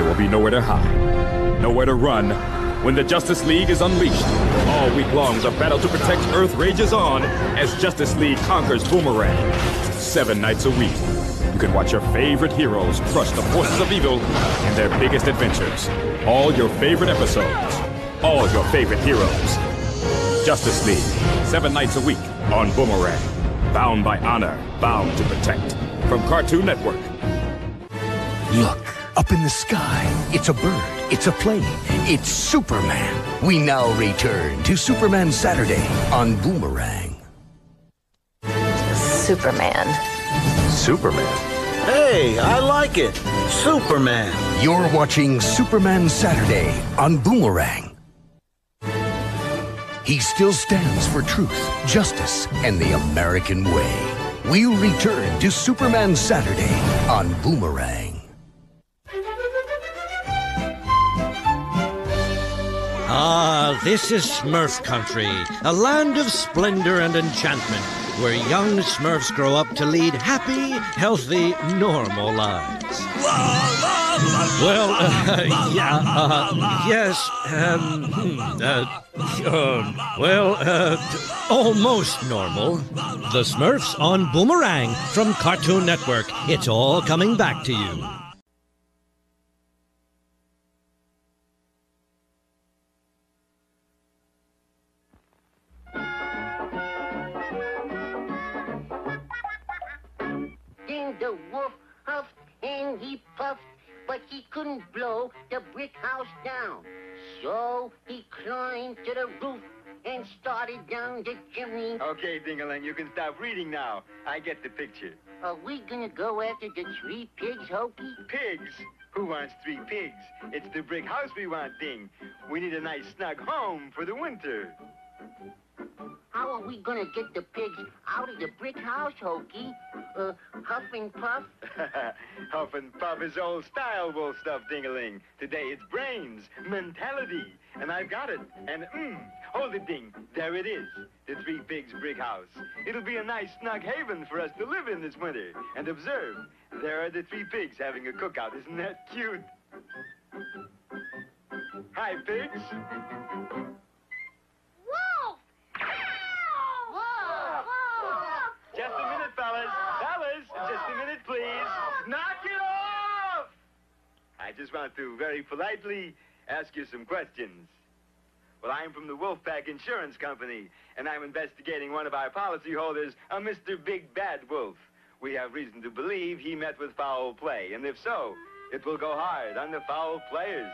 will be nowhere to hide, nowhere to run when the Justice League is unleashed. All week long, the battle to protect Earth rages on as Justice League conquers Boomerang. 7 nights a week, you can watch your favorite heroes crush the forces of evil in their biggest adventures. All your favorite episodes, all your favorite heroes. Justice League, 7 nights a week on Boomerang. Bound by honor, bound to protect. From Cartoon Network. Look, up in the sky. It's a bird. It's a plane. It's Superman. We now return to Superman Saturday on Boomerang. Superman. Superman? Hey, I like it. Superman. You're watching Superman Saturday on Boomerang. He still stands for truth, justice, and the American way. We'll return to Superman Saturday on Boomerang. Ah, this is Smurf country, a land of splendor and enchantment, where young Smurfs grow up to lead happy, healthy, normal lives. Well, yes, almost normal. The Smurfs on Boomerang from Cartoon Network. It's all coming back to you. Then the wolf huffed and he puffed, but he couldn't blow the brick house down. So he climbed to the roof and started down the chimney. Okay, Ding-a-ling, you can stop reading now. I get the picture. Are we gonna go after the 3 pigs, Hokey? Pigs? Who wants 3 pigs? It's the brick house we want, Ding. We need a nice snug home for the winter. How are we gonna get the pigs out of the brick house, Hokey? Huff and puff? Huff and puff is old style wolf stuff, Ding-a-ling. Today it's brains, mentality, and I've got it. And, hold it, Ding. There it is, the 3 pigs brick house. It'll be a nice snug haven for us to live in this winter. And observe, there are the 3 pigs having a cookout. Isn't that cute? Hi, pigs. Just a minute, fellas. Fellas, just a minute, please. Knock it off! I just want to very politely ask you some questions. Well, I'm from the Wolfpack Insurance Company, and I'm investigating one of our policyholders, a Mr. Big Bad Wolf. We have reason to believe he met with foul play, and if so, it will go hard on the foul players.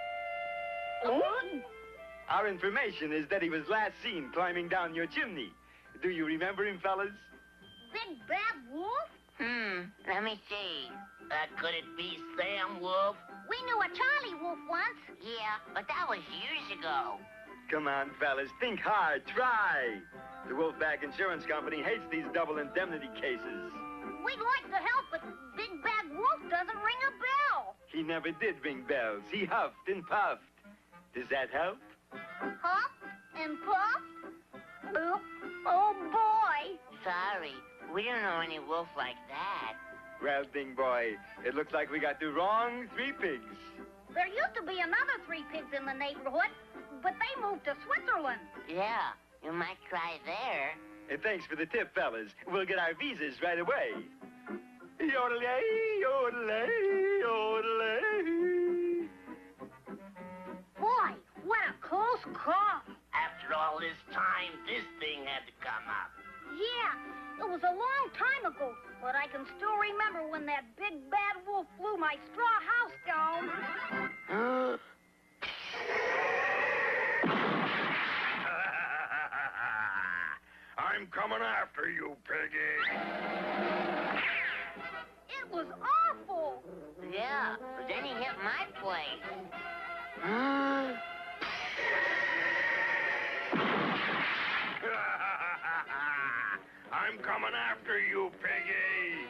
Our information is that he was last seen climbing down your chimney. Do you remember him, fellas? Big Bad Wolf? Let me see. Could it be Sam Wolf? We knew a Charlie Wolf once. Yeah, but that was years ago. Come on, fellas, think hard, try. The Wolfpack Insurance Company hates these double indemnity cases. We'd like to help, but Big Bad Wolf doesn't ring a bell. He never did ring bells. He huffed and puffed. Does that help? Huff and puff? Oh, boy. Sorry, we don't know any wolf like that. Well, Ding Boy, it looks like we got the wrong 3 pigs. There used to be another 3 pigs in the neighborhood, but they moved to Switzerland. Yeah, you might try there. Thanks for the tip, fellas. We'll get our visas right away. Yodelay, yodelay, yodelay. Boy, what a close call. After all this time, this thing had to come up. Yeah, it was a long time ago, but I can still remember when that Big Bad Wolf blew my straw house down. I'm coming after you, piggy. It was awful. Yeah, but then he hit my place. I'm coming after you, piggy.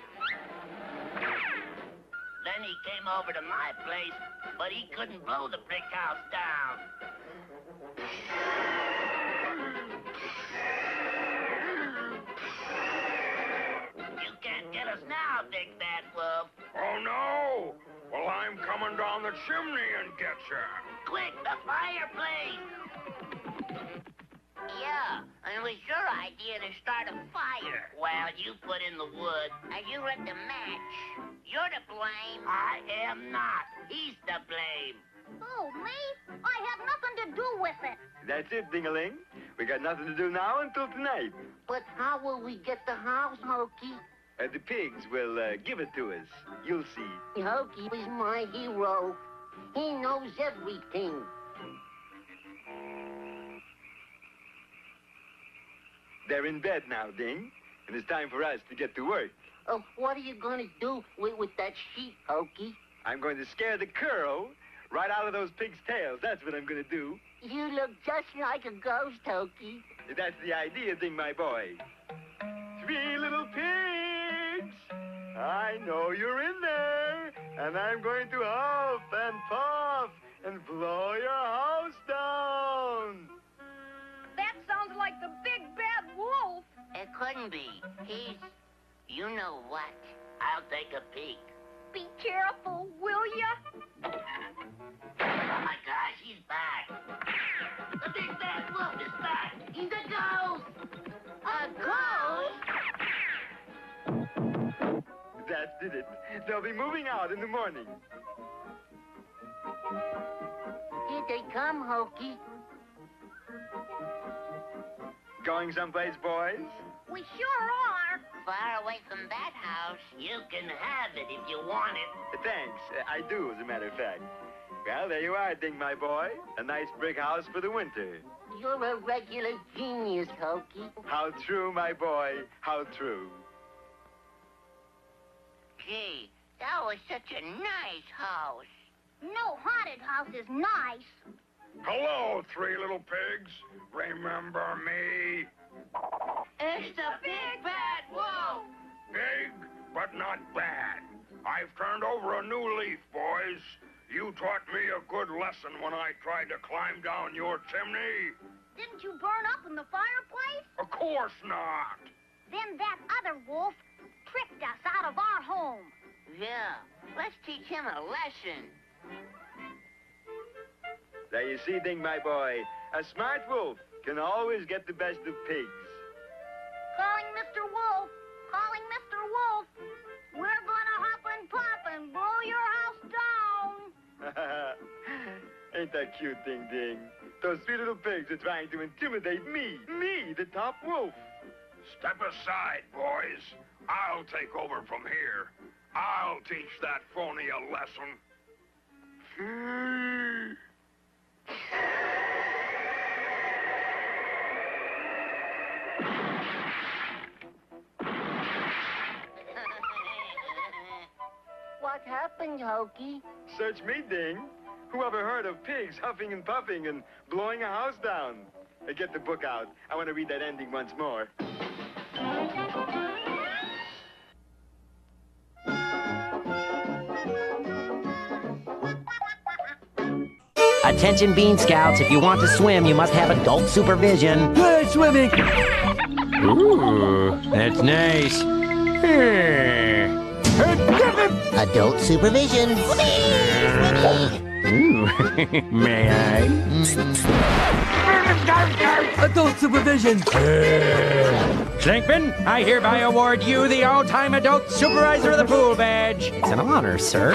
Then he came over to my place, but he couldn't blow the brick house down. You can't get us now, Big Bad Wolf. Oh, no. Well, I'm coming run down the chimney and get you. Quick, the fireplace! Yeah, and it was your idea to start a fire. Well, you put in the wood, and you lit the match. You're to blame. I am not. He's to blame. Oh, me? I had nothing to do with it. That's it, Ding-a-ling. We got nothing to do now until tonight. But how will we get the house, Hokey? The pigs will give it to us. You'll see. Hokey is my hero. He knows everything. They're in bed now, Ding, and it's time for us to get to work. What are you going to do with that sheep, Hokey? I'm going to scare the curl right out of those pigs' tails. That's what I'm going to do. You look just like a ghost, Hokey. That's the idea, Ding, my boy. 3 little pigs! I know you're in there, and I'm going to huff and puff and blow your house down. That sounds like the big bad wolf. It couldn't be. He's... You know what? I'll take a peek. Be careful, will ya? Oh, my gosh, he's back. The big bad wolf is back. He's a ghost. A ghost? That's it. They'll be moving out in the morning. Here they come, Hokey. Going someplace, boys? We sure are. Far away from that house. You can have it if you want it. Thanks. I do, as a matter of fact. Well, there you are, Ding, my boy. A nice brick house for the winter. You're a regular genius, Hokey. How true, my boy. How true. Gee, that was such a nice house. No haunted house is nice. Hello, 3 little pigs. Remember me? It's the big bad wolf. Big, but not bad. I've turned over a new leaf, boys. You taught me a good lesson when I tried to climb down your chimney. Didn't you burn up in the fireplace? Of course not. Then that other wolf tricked us out of our home. Yeah, let's teach him a lesson. There you see, Ding, my boy. A smart wolf can always get the best of pigs. Calling Mr. Wolf. Calling Mr. Wolf. We're gonna hop and pop and blow your house down. Ain't that cute, Ding Ding? Those 3 little pigs are trying to intimidate me, the top wolf. Step aside, boys. I'll take over from here. I'll teach that phony a lesson. What happened, Hokey? Search me, Ding. Who ever heard of pigs huffing and puffing and blowing a house down? Get the book out. I want to read that ending once more. Attention Bean Scouts, if you want to swim, you must have adult supervision. Good swimming. Ooh, that's nice. Adult supervision. Ooh, may I? Adult supervision. Schlinkman, I hereby award you the all-time adult supervisor of the pool badge. It's an honor, sir.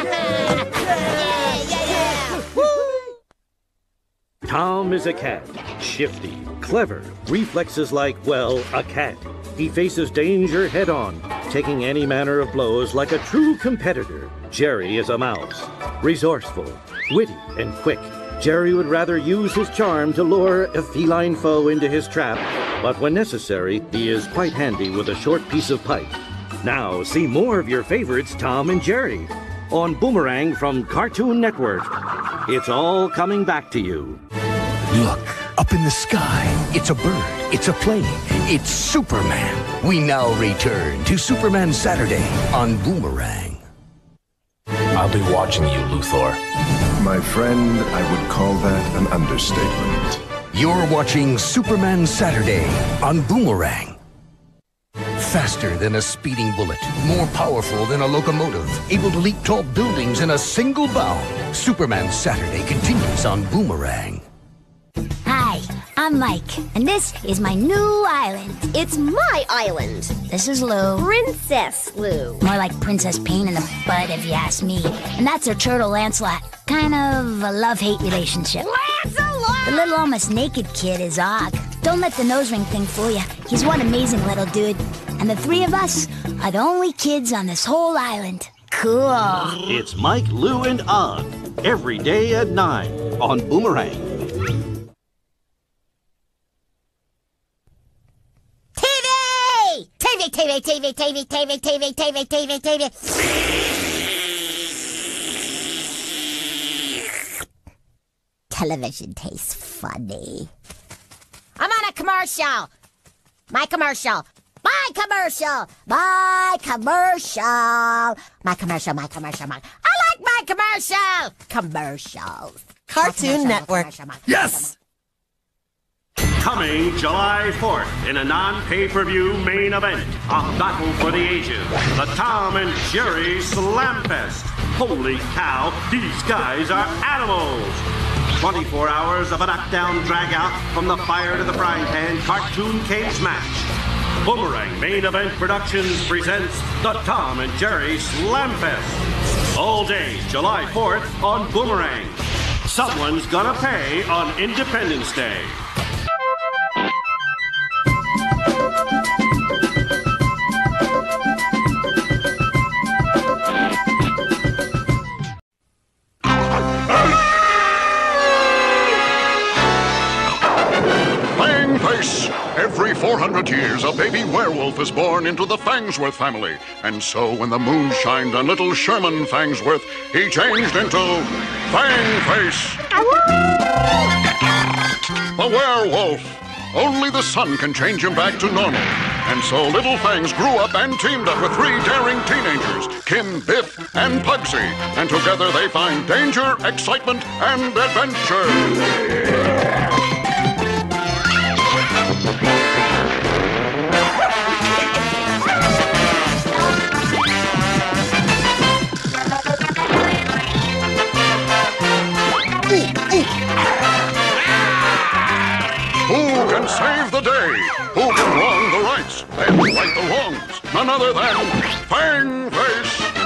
Tom is a cat. Shifty, clever, reflexes like, well, a cat. He faces danger head-on, taking any manner of blows like a true competitor. Jerry is a mouse. Resourceful, witty, and quick. Jerry would rather use his charm to lure a feline foe into his trap, but when necessary, he is quite handy with a short piece of pipe. Now, see more of your favorites, Tom and Jerry, on Boomerang from Cartoon Network. It's all coming back to you. Look, up in the sky. It's a bird. It's a plane. It's Superman. We now return to Superman Saturday on Boomerang. I'll be watching you, Luthor. My friend, I would call that an understatement. You're watching Superman Saturday on Boomerang. Faster than a speeding bullet, more powerful than a locomotive, able to leap tall buildings in a single bound. Superman Saturday continues on Boomerang. Hi, I'm Mike, and this is my new island. It's my island. This is Lou. Princess Lou. More like Princess Pain in the butt, if you ask me. And that's her turtle, Lancelot. Kind of a love-hate relationship. Lancelot! The little almost naked kid is Og. Don't let the nose ring thing fool you. He's one amazing little dude. And the three of us are the only kids on this whole island. Cool. It's Mike, Lou, and Og. Every day at 9 on Boomerang. TV! Television tastes funny. I'm on a commercial. My commercial. I like my commercial. Commercials. Cartoon Network. Yes! Coming July 4th in a non-pay-per-view main event, a battle for the ages, the Tom and Jerry Slam Fest. Holy cow, these guys are animals! 24 hours of a knockdown drag-out from the fire to the frying pan cartoon cage match. Boomerang Main Event Productions presents the Tom and Jerry Slam Fest. All day, July 4th on Boomerang. Someone's gonna pay on Independence Day. Every 400 years, a baby werewolf is born into the Fangsworth family. And so when the moon shined on little Sherman Fangsworth, he changed into Fangface. A werewolf. Only the sun can change him back to normal. And so little Fangs grew up and teamed up with three daring teenagers, Kim, Biff, and Pugsy. And together they find danger, excitement, and adventure. Who can save the day? Who can wrong the rights and right the wrongs? None other than Fangface.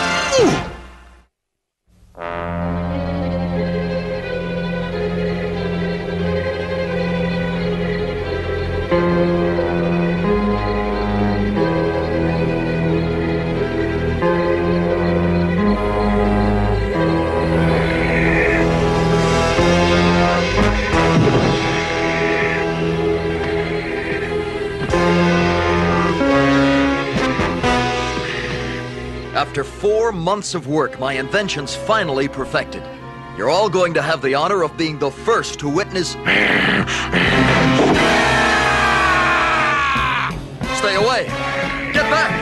After 4 months of work, my invention's finally perfected. You're all going to have the honor of being the first to witness... Stay away! Get back!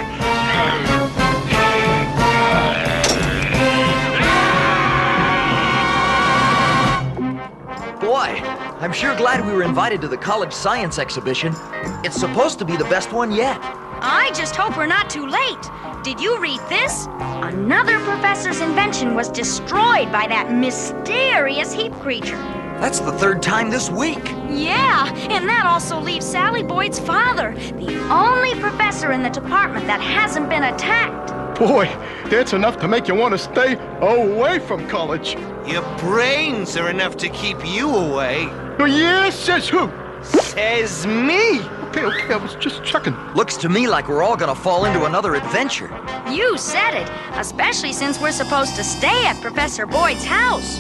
Boy, I'm sure glad we were invited to the college science exhibition. It's supposed to be the best one yet. I just hope we're not too late. Did you read this? Another professor's invention was destroyed by that mysterious heap creature. That's the 3rd time this week. Yeah, and that also leaves Sally Boyd's father, the only professor in the department that hasn't been attacked. Boy, that's enough to make you want to stay away from college. Your brains are enough to keep you away. Oh, yeah, says who? Says me. Okay, I was just checking. Looks to me like we're all gonna fall into another adventure. You said it, especially since we're supposed to stay at Professor Boyd's house.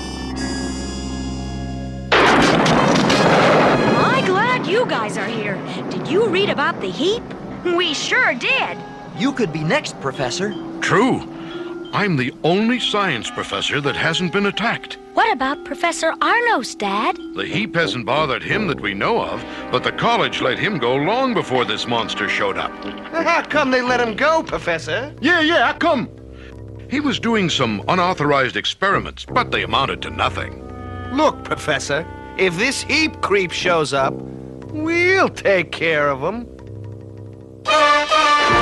I'm glad you guys are here. Did you read about the heap? We sure did. You could be next, Professor. True. I'm the only science professor that hasn't been attacked. What about Professor Arnos, Dad? The heap hasn't bothered him that we know of, but the college let him go long before this monster showed up. How come they let him go, Professor? Yeah, how come? He was doing some unauthorized experiments, but they amounted to nothing. Look, Professor, if this heap creep shows up, we'll take care of him.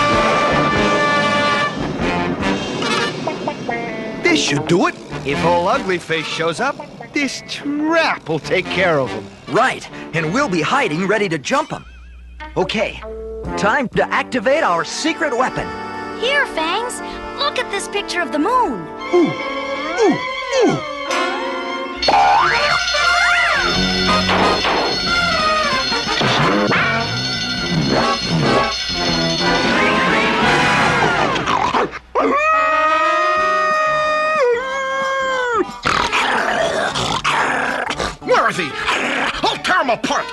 should do it. If old Uglyface shows up, this trap will take care of him. Right, and we'll be hiding ready to jump him. Okay, time to activate our secret weapon. Here, Fangs. Look at this picture of the moon. Ooh, ooh, ooh. Where is he? I'll tear him apart!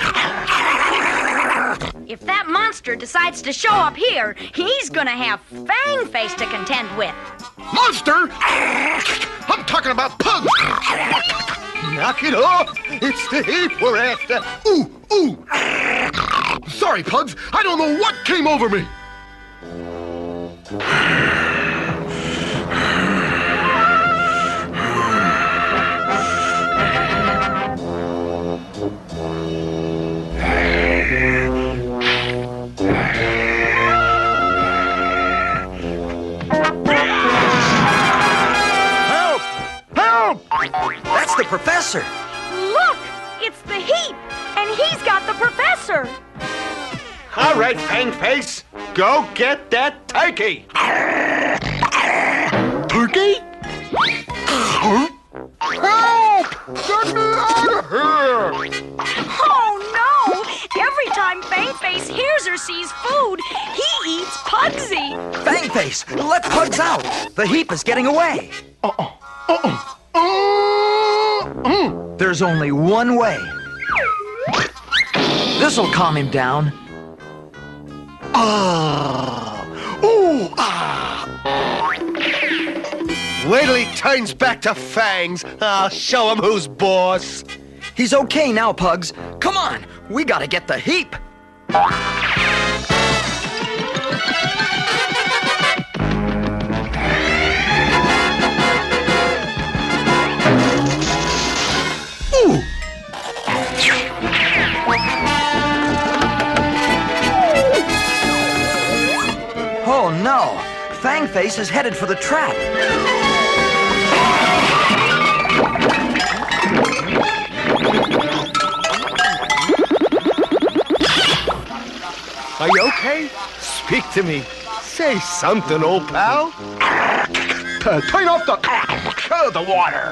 If that monster decides to show up here, he's gonna have Fangface to contend with. Monster! I'm talking about Pugs! Knock it off! It's the heap we're after! Ooh, ooh! Sorry, Pugs. I don't know what came over me. Help! Help! That's the professor. Look! It's the heap! And he's got the professor! All right, Fangface, go get that turkey. Turkey? Help! Get me out of here! Oh no! Every time Fangface hears or sees food, he eats Pugsy! Fangface, let Pugs out. The heap is getting away. There's only one way. This'll calm him down. Wait till he turns back to Fangs. I'll show him who's boss. He's okay now, Pugs. Come on, we gotta get the heap. Ooh! Oh no! Fangface is headed for the trap. Are you okay? Speak to me. Say something, old pal. Turn off the water.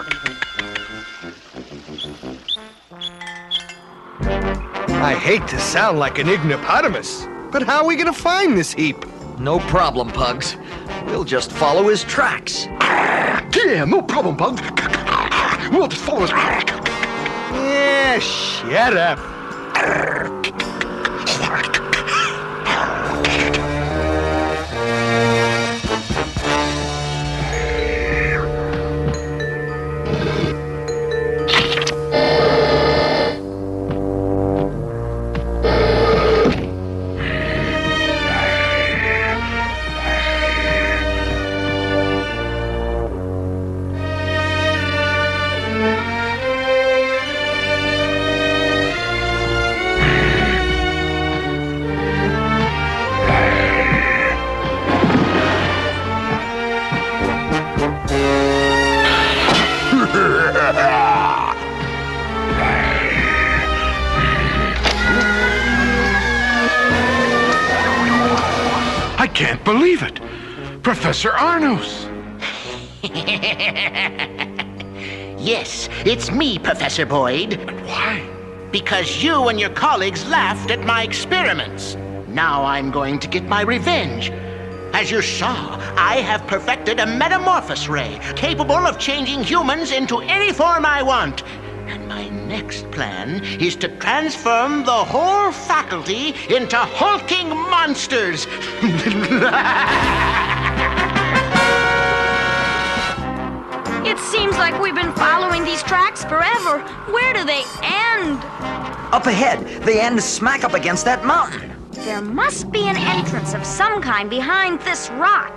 I hate to sound like an ignopotamus, but how are we gonna find this heap? No problem, Pugs. We'll just follow his tracks. Yeah, no problem, Pugs. We'll just follow his... Yeah, shut up. I can't believe it. Professor Arnos. Yes, it's me, Professor Boyd. But why? Because you and your colleagues laughed at my experiments. Now I'm going to get my revenge. As you saw, I have perfected a metamorphosis ray capable of changing humans into any form I want. And my next plan is to transform the whole faculty into hulking monsters. It seems like we've been following these tracks forever. Where do they end? Up ahead, they end smack up against that mountain. There must be an entrance of some kind behind this rock.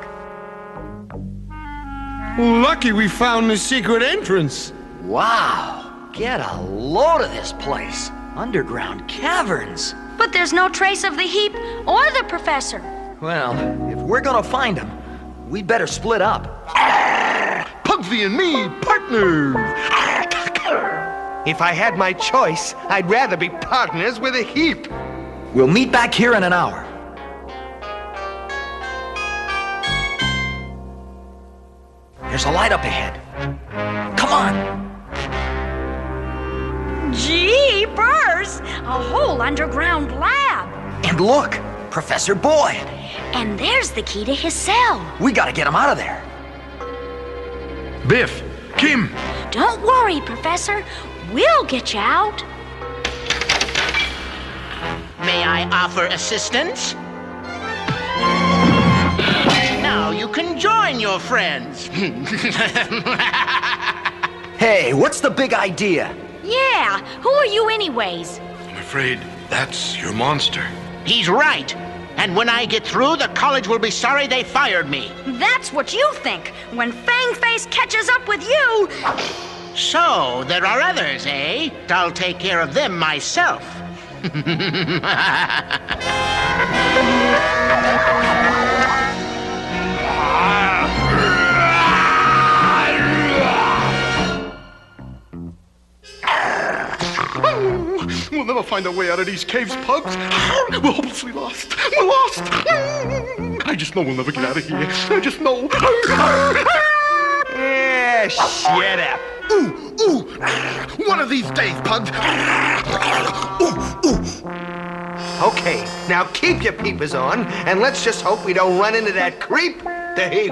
Lucky we found the secret entrance. Wow. Get a load of this place. Underground caverns. But there's no trace of the heap or the professor. Well, if we're gonna find him, we'd better split up. Pugsy and me, partners. If I had my choice, I'd rather be partners with a heap. We'll meet back here in an hour. There's a light up ahead. Come on! Jeepers! A whole underground lab. And look, Professor Boyd. And there's the key to his cell. We gotta get him out of there. Biff, Kim. Don't worry, Professor. We'll get you out. May I offer assistance? Now you can join your friends. Hey, what's the big idea? Yeah, who are you anyways? I'm afraid that's your monster. He's right. And when I get through, the college will be sorry they fired me. That's what you think. When Fangface catches up with you... So, there are others, eh? I'll take care of them myself. We'll never find a way out of these caves, Pugs. We're hopelessly lost. We're lost. I just know we'll never get out of here. I just know. Yeah, shut up. Ooh. One of these days, Pugs. Ooh. Okay, now keep your peepers on, and let's just hope we don't run into that creep, the heap.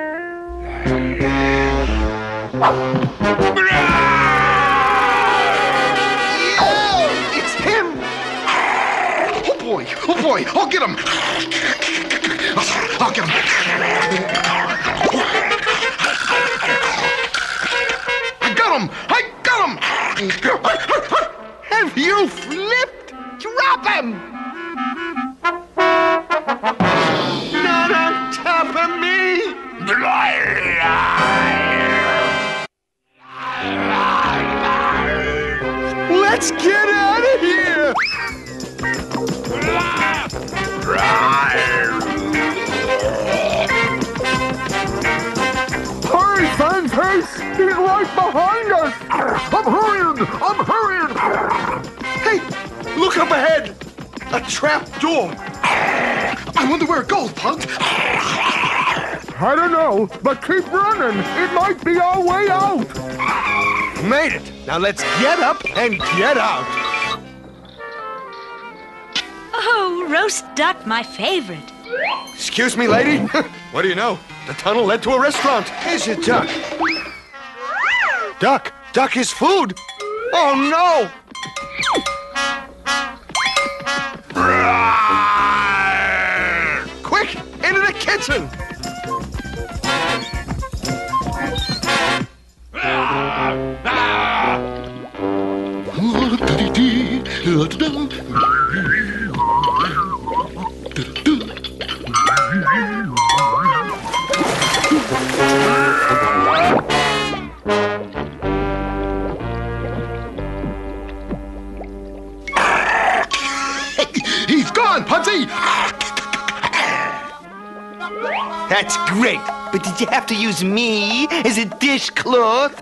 Oh boy, I'll get him! I'll get him! I got him! Have you flipped? Drop him! Not on top of me! Let's get out of here! Hurry, Fangface! He's right behind us! I'm hurrying! Hey, look up ahead! A trap door! I wonder where it goes, Pugs. I don't know, but keep running. It might be our way out. Made it! Now let's get up and get out! Oh, roast duck, my favorite. Excuse me, lady? What do you know? The tunnel led to a restaurant. Here's your duck. Duck is food! Oh, no! Quick, into the kitchen! He's gone, Pugsy! That's great, but did you have to use me as a dishcloth?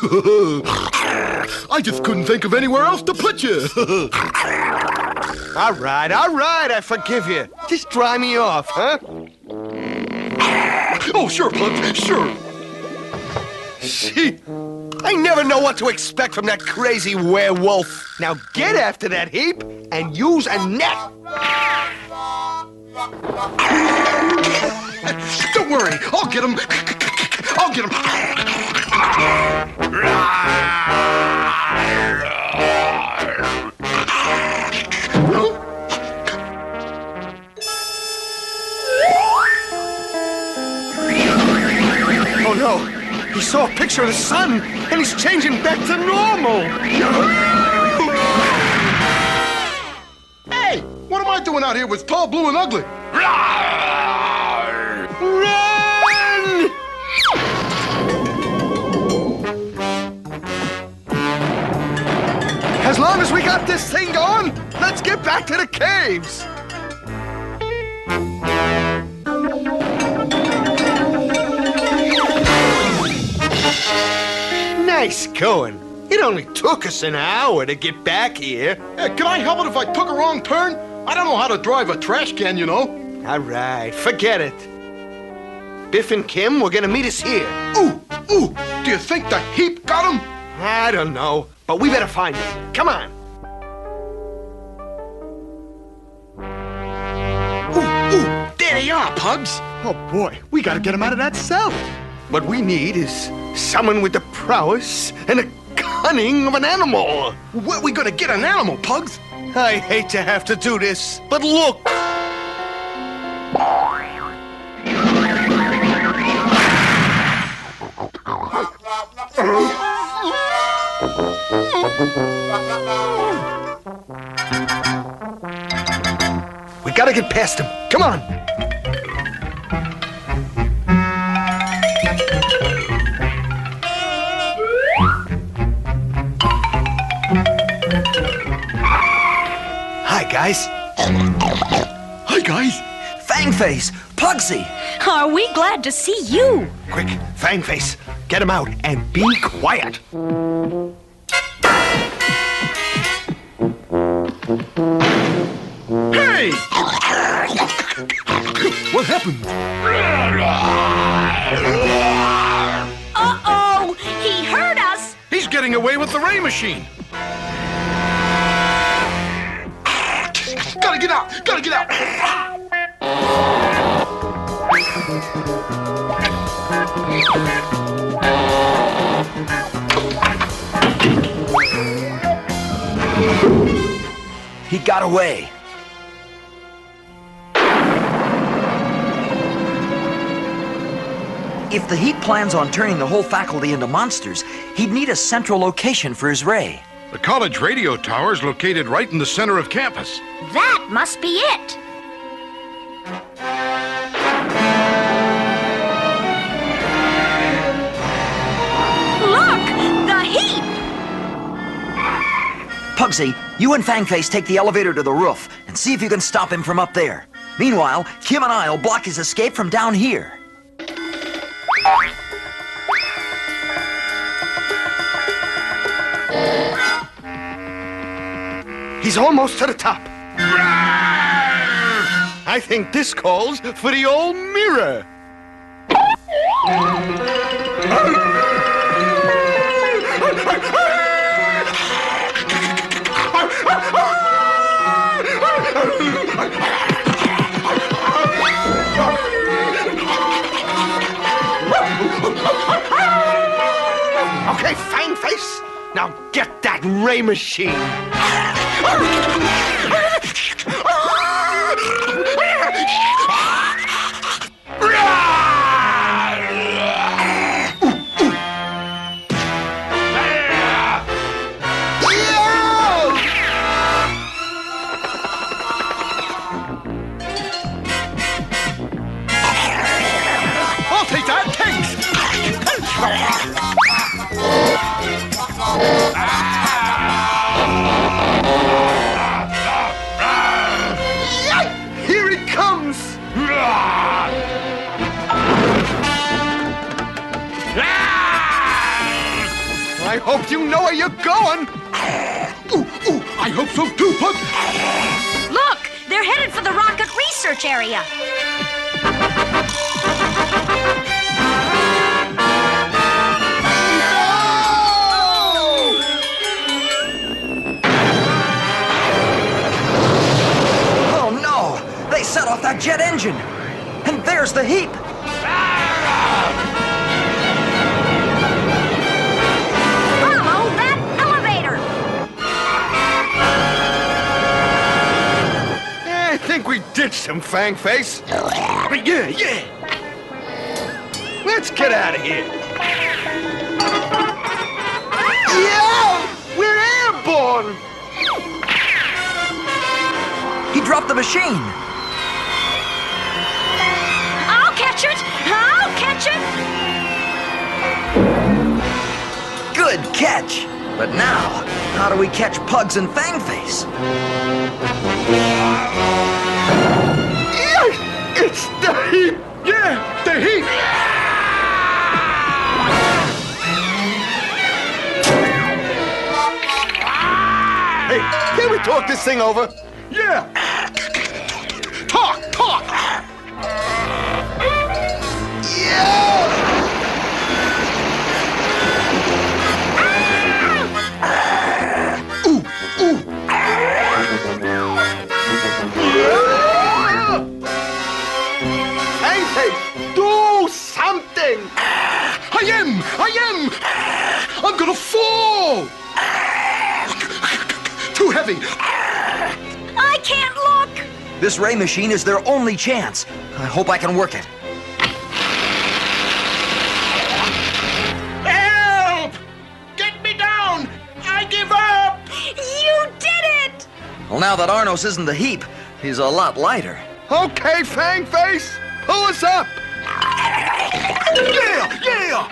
I just couldn't think of anywhere else to put you. All right, I forgive you. Just dry me off, huh? Oh, sure, Pugs, sure. Gee, I never know what to expect from that crazy werewolf. Now get after that heap and use a net. Don't worry, I'll get him. Oh no, he saw a picture of the sun and he's changing back to normal. Hey, what am I doing out here with Tall, Blue, and Ugly? Run! As long as we got this thing going, let's get back to the caves. Nice going. It only took us an hour to get back here. Can I help it if I took a wrong turn? I don't know how to drive a trash can, you know. All right, forget it. Biff and Kim were gonna meet us here. Ooh, do you think the heap got him? I don't know, but we better find him. Come on. There they are, Pugs. Oh, boy, we gotta get him out of that cell. What we need is someone with the prowess and the cunning of an animal. Where are we gonna get an animal, Pugs? I hate to have to do this, but look. We gotta get past him. Come on. Hi, guys. Hi, guys. Fangface, Pugsy. Are we glad to see you? Quick, Fangface, get him out and be quiet. Hey! What happened? Uh-oh! He heard us! He's getting away with the ray machine. Gotta get out! Gotta get out! He got away. If the Heap plans on turning the whole faculty into monsters, he'd need a central location for his ray. The college radio tower is located right in the center of campus. That must be it! Look! The Heap! Pugsy, you and Fangface take the elevator to the roof and see if you can stop him from up there. Meanwhile, Kim and I'll block his escape from down here. He's almost to the top. I think this calls for the old mirror. Okay, Fangface. Now get that ray machine. I'll take that! Here it comes! I hope you know where you're going! I hope so too, Pug! Look! They're headed for the rocket research area! They set off that jet engine! And there's the Heap! Follow that elevator! I think we ditched some Fangface. Yeah. Let's get out of here. Yeah! We're airborne! He dropped the machine! I'll catch it! I'll catch it! Good catch! But now, how do we catch Pugs and Fangface? It's the Heap! Yeah, the Heap! Hey, can we talk this thing over? Yeah. Talk. Do something! I am! I'm gonna fall! Too heavy! I can't look! This ray machine is their only chance. I hope I can work it. Help! Get me down! I give up! You did it! Well, now that Arnos isn't the heap, he's a lot lighter. Okay, Fang Face, pull us up! Yeah!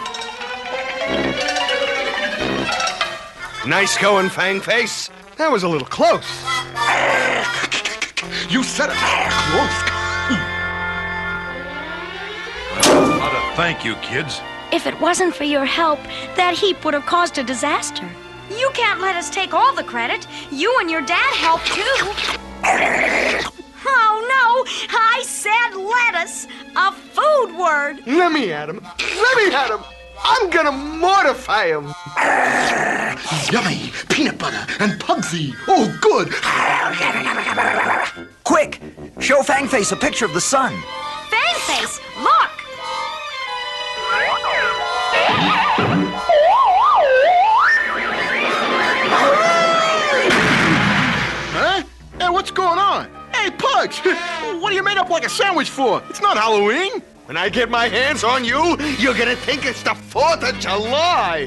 Nice going, Fang Face. That was a little close. You said it. How to thank you, kids. If it wasn't for your help, that heap would have caused a disaster. You can't let us take all the credit. You and your dad helped too. Oh no! I said lettuce! A food word! Let me at him. I'm gonna mortify him. Yummy! Peanut butter and Pugsy. Oh, good. Quick! Show Fangface a picture of the sun. Fangface, look! Huh? Hey, what's going on? Hey, Pugs! What are you made up like a sandwich for? It's not Halloween. When I get my hands on you, you're gonna think it's the 4th of July.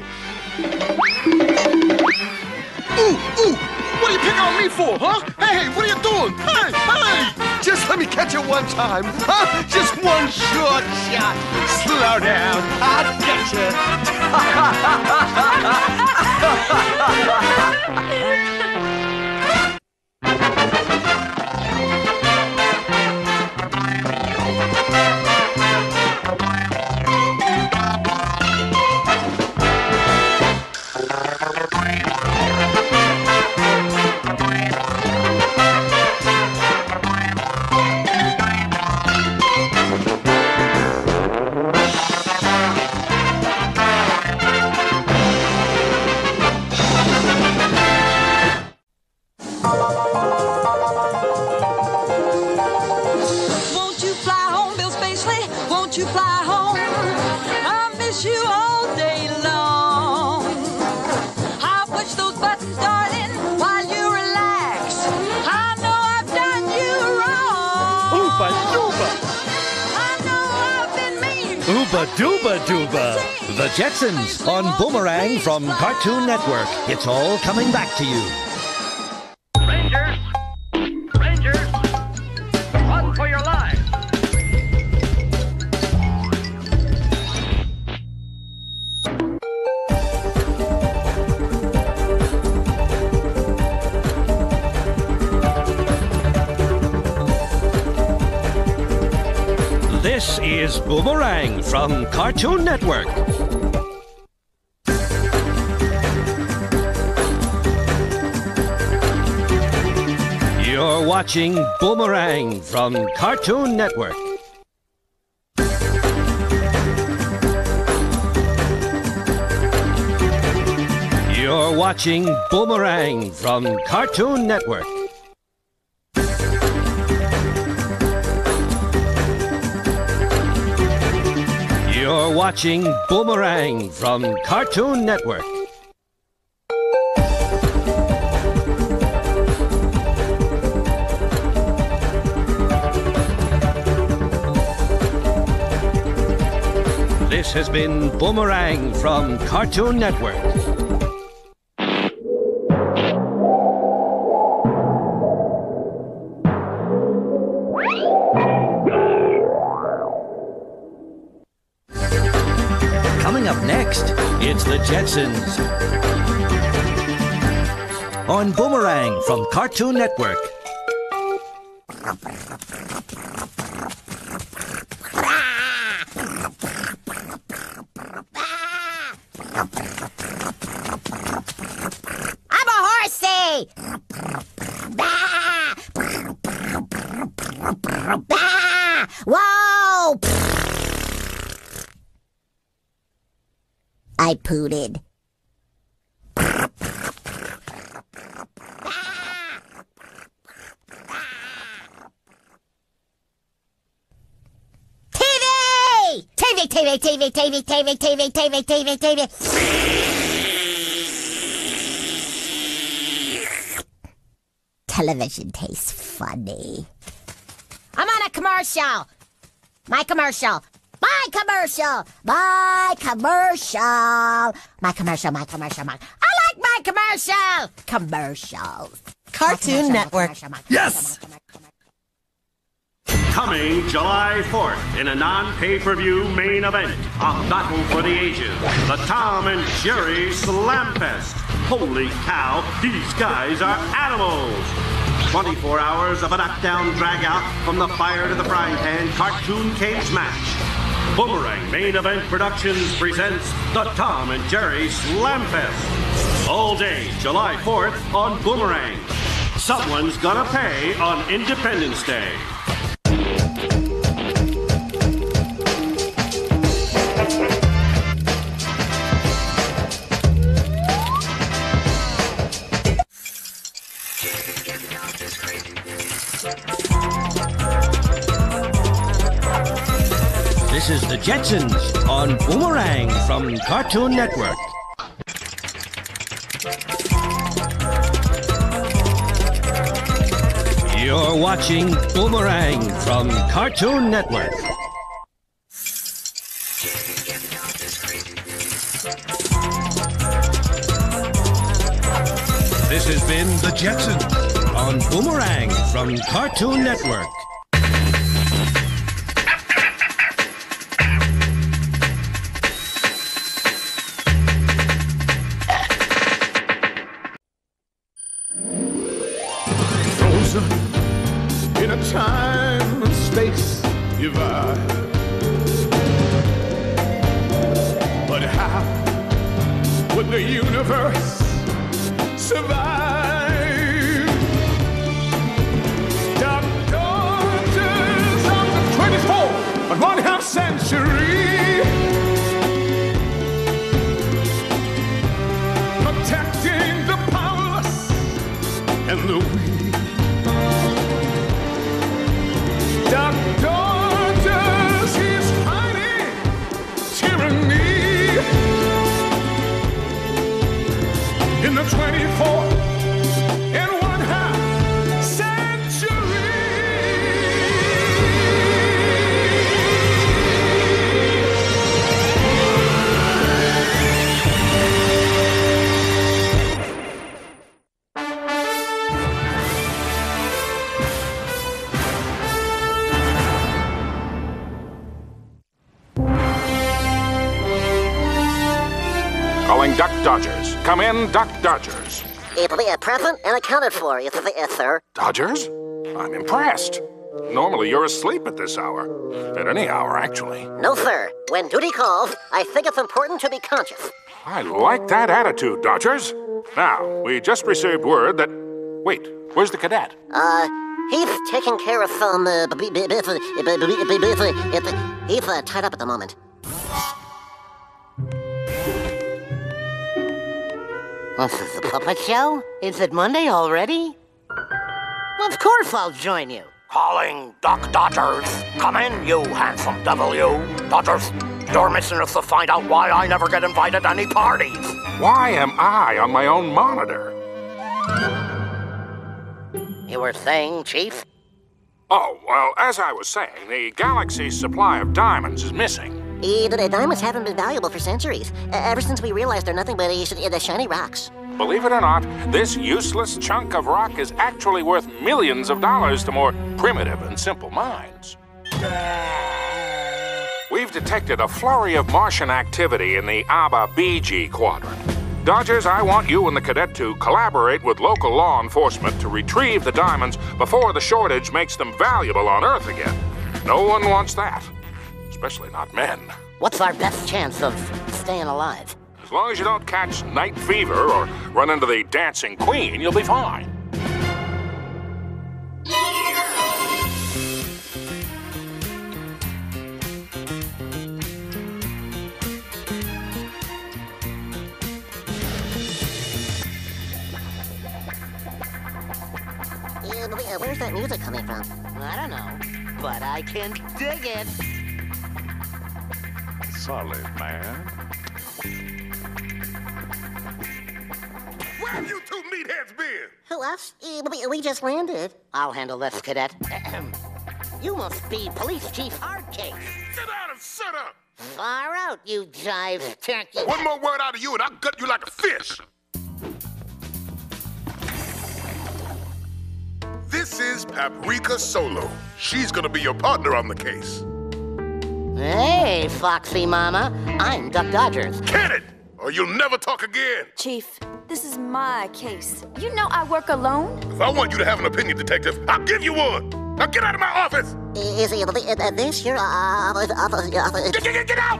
Ooh! What are you picking on me for, huh? Hey, what are you doing? Hey! Just let me catch it one time, huh? Just one short shot. Slow down. I'll get you. Dooba Dooba. The Jetsons on Boomerang from Cartoon Network. It's all coming back to you. Rangers! Run for your lives! This is Boomerang from Cartoon Network. You're watching Boomerang from Cartoon Network. You're watching Boomerang from Cartoon Network. You're watching Boomerang from Cartoon Network. This has been Boomerang from Cartoon Network. Coming up next, it's the Jetsons on Boomerang from Cartoon Network. I'm a horsey! I pooted. TV! Television tastes funny. I'm on a commercial. My commercial. My commercial. I like my commercial. Commercials. Cartoon Network. Yes! Coming July 4th in a non-pay-per-view main event, a battle for the ages, the Tom and Jerry Slam Fest. Holy cow, these guys are animals! 24 hours of a knockdown drag-out from the fire to the frying pan cartoon cage match. Boomerang Main Event Productions presents the Tom and Jerry Slam Fest. All day, July 4th on Boomerang. Someone's gonna pay on Independence Day. This is the Jetsons on Boomerang from Cartoon Network. You're watching Boomerang from Cartoon Network. This has been the Jetsons on Boomerang from Cartoon Network. In a time and space divide. But how would the universe survive? Dark daughters of the 24th and 1/2 century, protecting the powerless and the weak. Dark daughters, he's fighting tyranny in the 24th and 1/2 century. Calling Duck Dodgers. Come in, Duck Dodgers. It'll be present and accounted for, yes, sir. Dodgers? I'm impressed. Normally you're asleep at this hour. At any hour, actually. No, sir. When duty calls, I think it's important to be conscious. I like that attitude, Dodgers. Now, we just received word that... Wait, where's the cadet? He's taking care of some, he's tied up at the moment. This is the puppet show? Is it Monday already? Of course I'll join you. Calling Duck Dodgers. Come in, you handsome devil, you. Dodgers, your mission is to find out why I never get invited to any parties. Why am I on my own monitor? You were saying, Chief? Oh, well, as I was saying, the galaxy's supply of diamonds is missing. The diamonds haven't been valuable for centuries. Ever since we realized they're nothing but the shiny rocks. Believe it or not, this useless chunk of rock is actually worth millions of dollars to more primitive and simple minds. We've detected a flurry of Martian activity in the Aba BG quadrant. Dodgers, I want you and the cadet to collaborate with local law enforcement to retrieve the diamonds before the shortage makes them valuable on Earth again. No one wants that. Especially not men. What's our best chance of staying alive? As long as you don't catch night fever or run into the dancing queen, you'll be fine. Where's that music coming from? I don't know, but I can dig it. Solid, man. Where have you two meatheads been? Who us? We just landed. I'll handle this, Cadet. You must be Police Chief Hardcase. Sit down and shut up. Far out, you jive turkey. One more word out of you and I'll gut you like a fish. This is Paprika Solo. She's gonna be your partner on the case. Hey, Foxy Mama. I'm Duck Dodgers. Get it, or you'll never talk again. Chief, this is my case. You know I work alone. If I want you to have an opinion, detective, I'll give you one. Now get out of my office. Is this your office? Get out!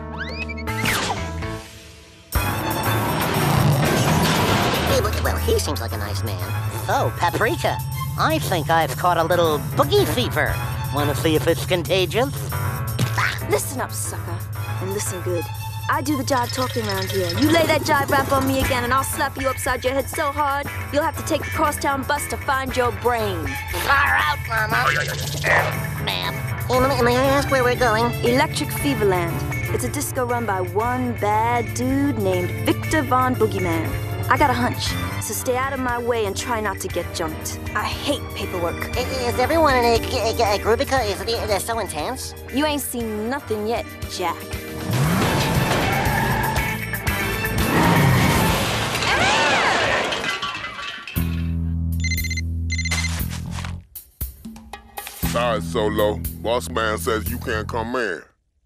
Well, he seems like a nice man. So, Paprika, I think I've caught a little boogie fever. Want to see if it's contagious? Listen up, sucker, and listen good. I do the jive talking around here. You lay that jive rap on me again, and I'll slap you upside your head so hard, you'll have to take the crosstown bus to find your brain. Far out, Mama. Ma'am. May I ask where we're going? Electric Feverland. It's a disco run by one bad dude named Victor Von Boogeyman. I got a hunch, so stay out of my way and try not to get jumped. I hate paperwork. Is everyone in a group because they're so intense? You ain't seen nothing yet, Jack. Sorry, Solo. Boss man says you can't come in.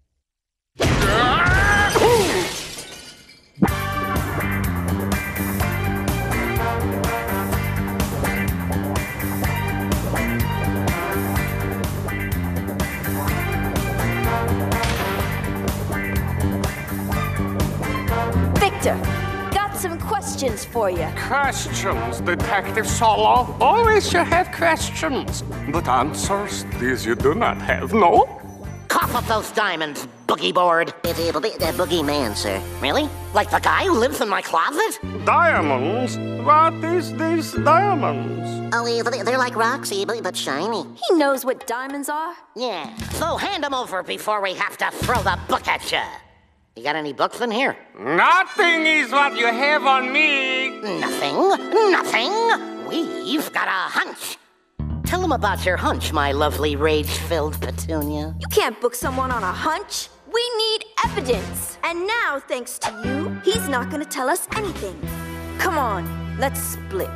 Victor, got some questions for you. Questions, Detective Solo. Always you have questions. But answers, these you do not have, no? Cough up those diamonds, boogie board. It'll be the boogeyman, sir. Really? Like the guy who lives in my closet? Diamonds? What is these diamonds? Oh, they're like rocks, but shiny. He knows what diamonds are. Yeah. So hand them over before we have to throw the book at you. You got any books in here? Nothing is what you have on me. Nothing. We've got a hunch. Tell them about your hunch, my lovely rage-filled Petunia. You can't book someone on a hunch. We need evidence. And now, thanks to you, he's not gonna tell us anything. Come on, let's split.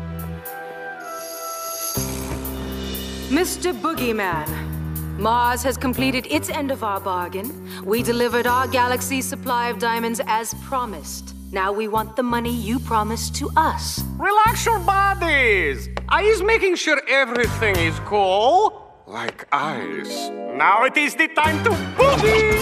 Mr. Boogeyman, Mars has completed its end of our bargain. We delivered our galaxy's supply of diamonds as promised. Now we want the money you promised to us. Relax your bodies. Ice making sure everything is cool. Like ice. Now it is the time to boogie.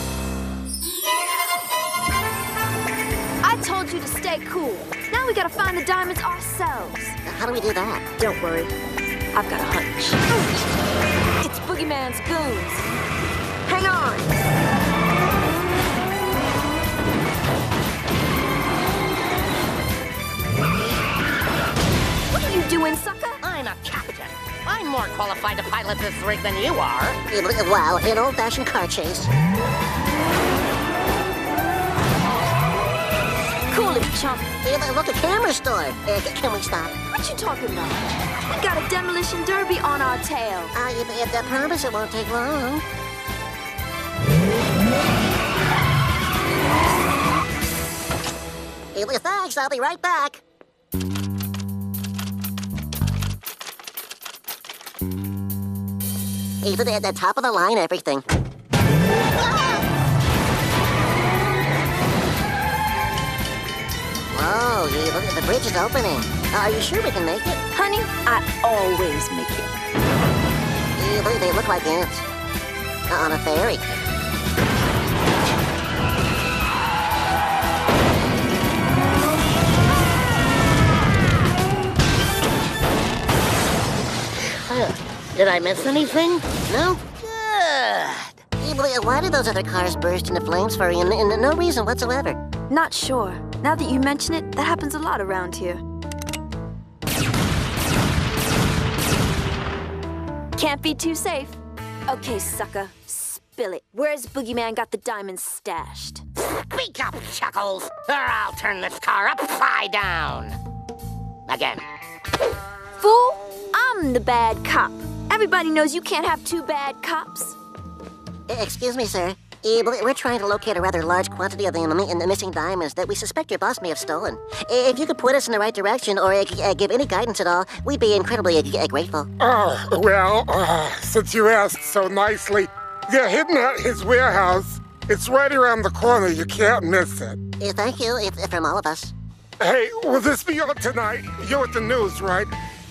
I told you to stay cool. Now we gotta find the diamonds ourselves. How do we do that? Don't worry. I've got a hunch. It's Boogeyman's goons. Hang on. What are you doing, sucker? I'm a captain. I'm more qualified to pilot this rig than you are. Wow, an old-fashioned car chase. Cool it, chump. Look, a camera store. Can we stop? What you talking about? We got a demolition derby on our tail. If I promise it won't take long. Thanks, I'll be right back. Even at the top of the line, everything. Whoa, the bridge is opening. Are you sure we can make it? Honey, I always make it. They look like ants. On a ferry. Did I miss anything? No? Good. Why did those other cars burst into flames for you? And no reason whatsoever. Not sure. Now that you mention it, that happens a lot around here. Can't be too safe. Okay, sucker, spill it. Where's Boogeyman got the diamonds stashed? Speak up, Chuckles, or I'll turn this car upside down. Again. Fool, I'm the bad cop. Everybody knows you can't have two bad cops. Excuse me, sir. We're trying to locate a rather large quantity of the missing diamonds that we suspect your boss may have stolen. If you could point us in the right direction or give any guidance at all, we'd be incredibly grateful. Oh, well, since you asked so nicely, they're hidden at his warehouse. It's right around the corner. You can't miss it. Thank you, from all of us. Hey, will this be on tonight? You're at the news, right?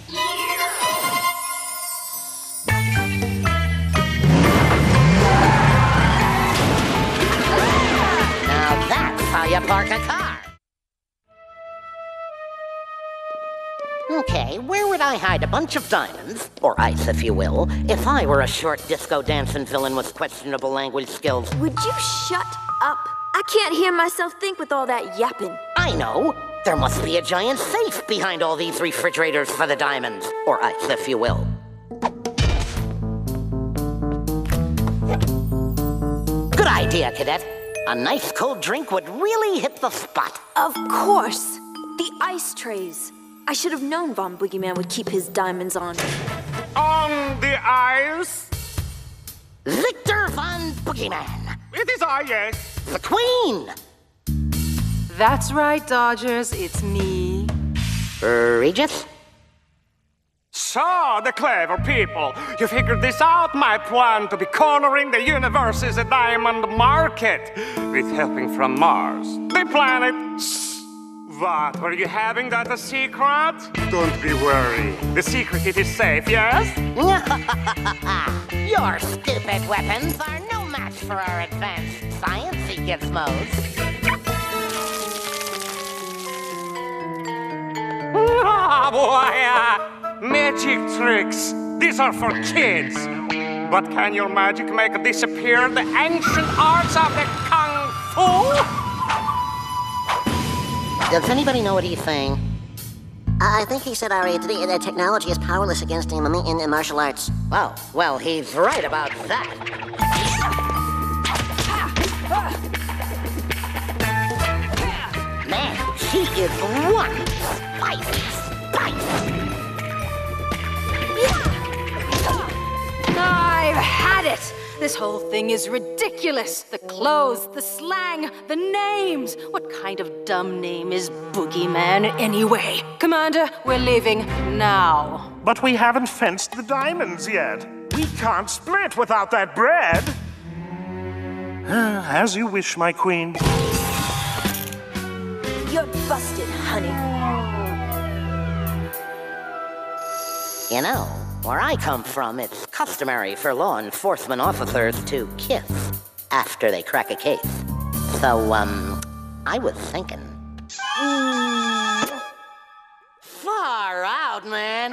That's how you park a car. Okay, where would I hide a bunch of diamonds, or ice if you will, if I were a short disco dancing villain with questionable language skills? Would you shut up? I can't hear myself think with all that yapping. I know. There must be a giant safe behind all these refrigerators for the diamonds, or ice if you will. Good idea, Cadet. A nice cold drink would really hit the spot. Of course. The ice trays. I should have known Von Boogeyman would keep his diamonds on. On the ice? Victor Von Boogeyman. It is I, yes. The Queen. That's right, Dodgers. It's me. Regis? So, the clever people, you figured this out, my plan to be cornering the universe's diamond market with helping from Mars, the planet. What, were you having that a secret? Don't be worried. The secret, it is safe, yes? Your stupid weapons are no match for our advanced sciencey gizmos. Ah, boy! Magic tricks. These are for kids. But can your magic make disappear the ancient arts of the Kung Fu? Does anybody know what he's saying? I think he said the technology is powerless against him in martial arts. Oh, well, he's right about that. Man, she is one spicy spice. I've had it! This whole thing is ridiculous. The clothes, the slang, the names. What kind of dumb name is Boogeyman anyway? Commander, we're leaving now. But we haven't fenced the diamonds yet. We can't split without that bread. As you wish, my queen. You're busted, honey. You know, where I come from, it's customary for law enforcement officers to kiss after they crack a case. So, I was thinking... Far out, man!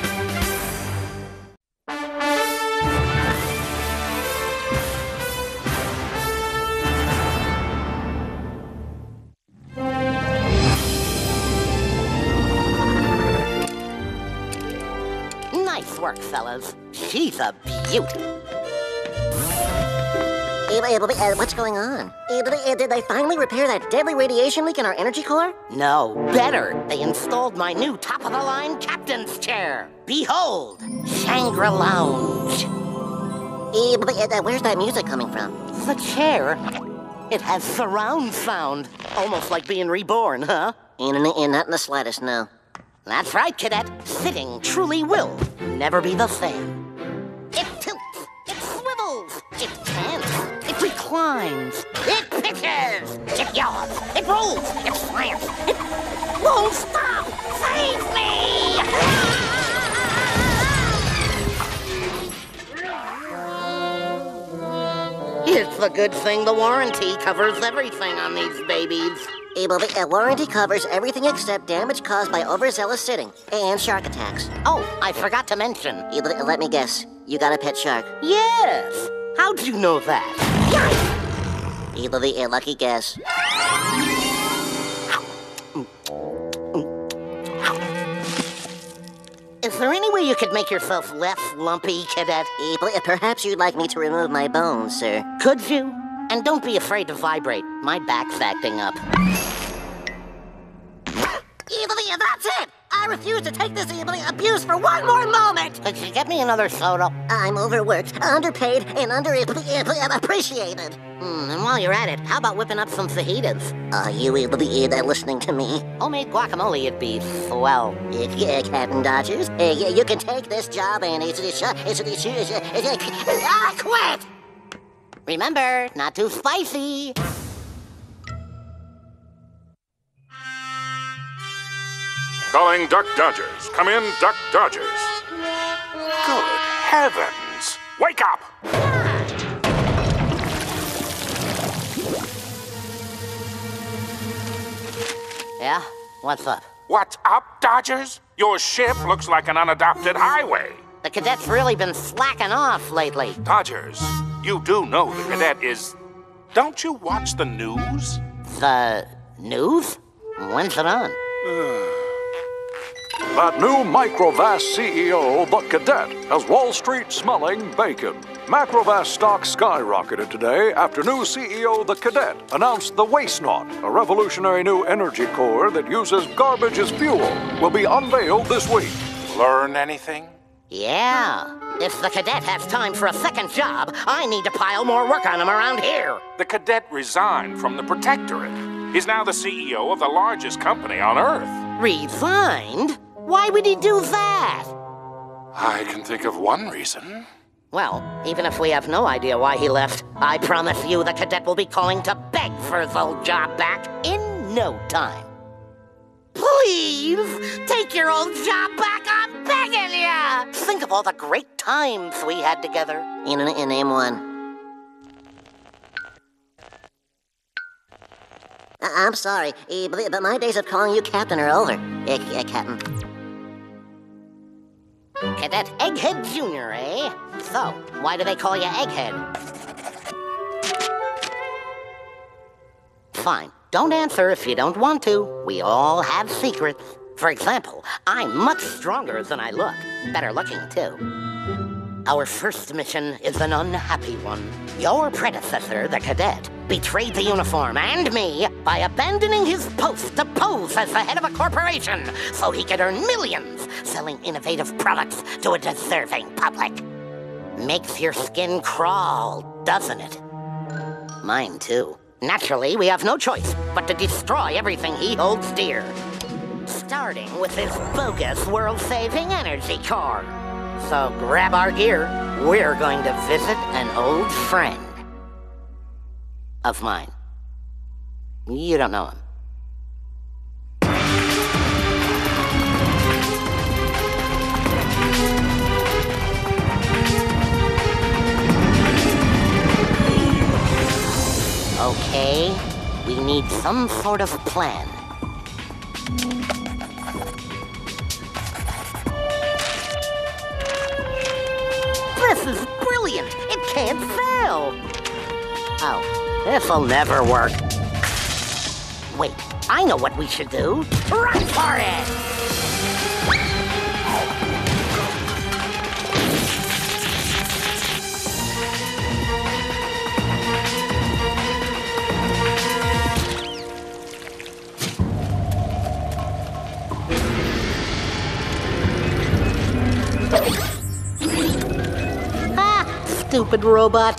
Nice work, fellas. She's a beaut. What's going on? Did they finally repair that deadly radiation leak in our energy core? No, better. They installed my new top-of-the-line captain's chair. Behold, Shangri Lounge. Where's that music coming from? The chair. It has surround sound. Almost like being reborn, huh? Not in the slightest, no. That's right, Cadet. Sitting truly will never be the same. It tilts, it swivels, it cants, it reclines, it pitches, it yaws, it rolls, it slants, it won't stop! Save me! It's a good thing the warranty covers everything on these babies. Warranty covers everything except damage caused by overzealous sitting and shark attacks. Oh, I forgot to mention. Let me guess. You got a pet shark? Yes! How'd you know that? A lucky guess. Is there any way you could make yourself less lumpy, Cadet? Perhaps you'd like me to remove my bones, sir. Could you? And don't be afraid to vibrate. My back's acting up. That's it! I refuse to take this abuse for one more moment! Could you get me another soda? I'm overworked, underpaid, and underappreciated. And while you're at it, how about whipping up some fajitas? Are you listening to me? Homemade guacamole would be swell. Captain Dodgers, you can take this job and quit! Remember, not too spicy. Calling Duck Dodgers. Come in, Duck Dodgers. Good heavens! Wake up! Yeah? What's up? What's up, Dodgers? Your ship looks like an unadopted highway. The cadet's really been slacking off lately. Dodgers, you do know the cadet is... Don't you watch the news? The news? When's it on? That new Macrovast CEO, the Cadet, has Wall Street smelling bacon. Macrovast stock skyrocketed today after new CEO, the Cadet, announced the Wastenaut, a revolutionary new energy core that uses garbage as fuel, will be unveiled this week. Learn anything? Yeah. If the cadet has time for a second job, I need to pile more work on him around here. The cadet resigned from the Protectorate. He's now the CEO of the largest company on Earth. Resigned? Why would he do that? I can think of one reason. Well, even if we have no idea why he left, I promise you the cadet will be calling to beg for his old job back in no time. Please, take your old job back, I'm begging ya! Think of all the great times we had together. Name one. I'm sorry, but my days of calling you Captain are over, Captain. Cadet Egghead Jr., eh? So, why do they call you Egghead? Fine. Don't answer if you don't want to. We all have secrets. For example, I'm much stronger than I look. Better looking, too. Our first mission is an unhappy one. Your predecessor, the cadet, betrayed the uniform and me by abandoning his post to pose as the head of a corporation so he could earn millions selling innovative products to a deserving public. Makes your skin crawl, doesn't it? Mine, too. Naturally, we have no choice but to destroy everything he holds dear. Starting with his bogus world-saving energy core. So grab our gear. We're going to visit an old friend of mine. You don't know him. Okay, we need some sort of plan. This is brilliant! It can't fail! Oh, this'll never work. Wait, I know what we should do. Run for it! Stupid robot.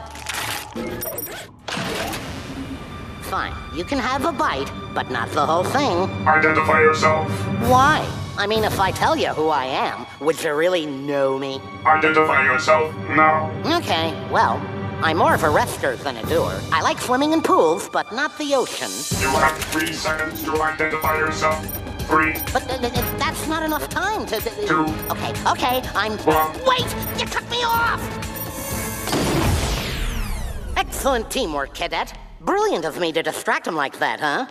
Fine, you can have a bite, but not the whole thing. Identify yourself. Why? I mean, if I tell you who I am, would you really know me? Identify yourself now. Okay, well, I'm more of a rester than a doer. I like swimming in pools, but not the ocean. You have 3 seconds to identify yourself. 3. But that's not enough time to... 2. Okay, I'm... 1. Wait! You cut me off! Excellent teamwork, Cadet. Brilliant of me to distract him like that, huh?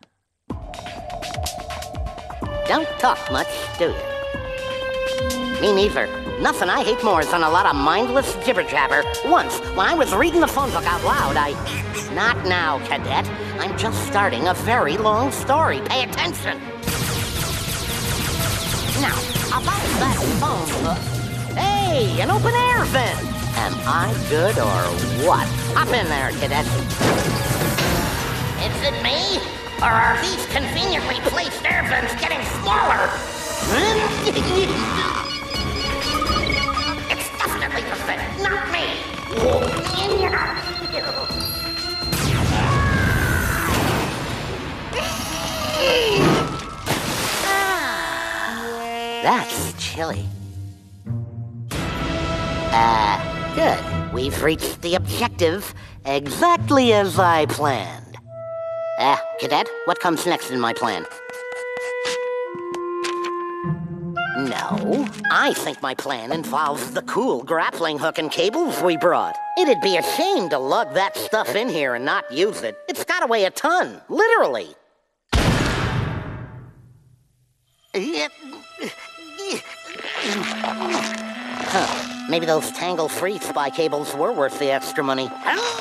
Don't talk much, do you? Me neither. Nothing I hate more than a lot of mindless jibber-jabber. Once, when I was reading the phone book out loud, Not now, Cadet. I'm just starting a very long story. Pay attention. Now, About that phone hook. Hey, an open air vent. Am I good or what? Hop in there, cadet. Is it me? Or are these conveniently placed air vents getting smaller? It's definitely the vent, not me. That's chilly. Good. We've reached the objective exactly as I planned. Cadet, what comes next in my plan? No, I think my plan involves the cool grappling hook and cables we brought. It'd be a shame to lug that stuff in here and not use it. It's gotta weigh a ton, literally. Huh, maybe those tangle-free spy cables were worth the extra money.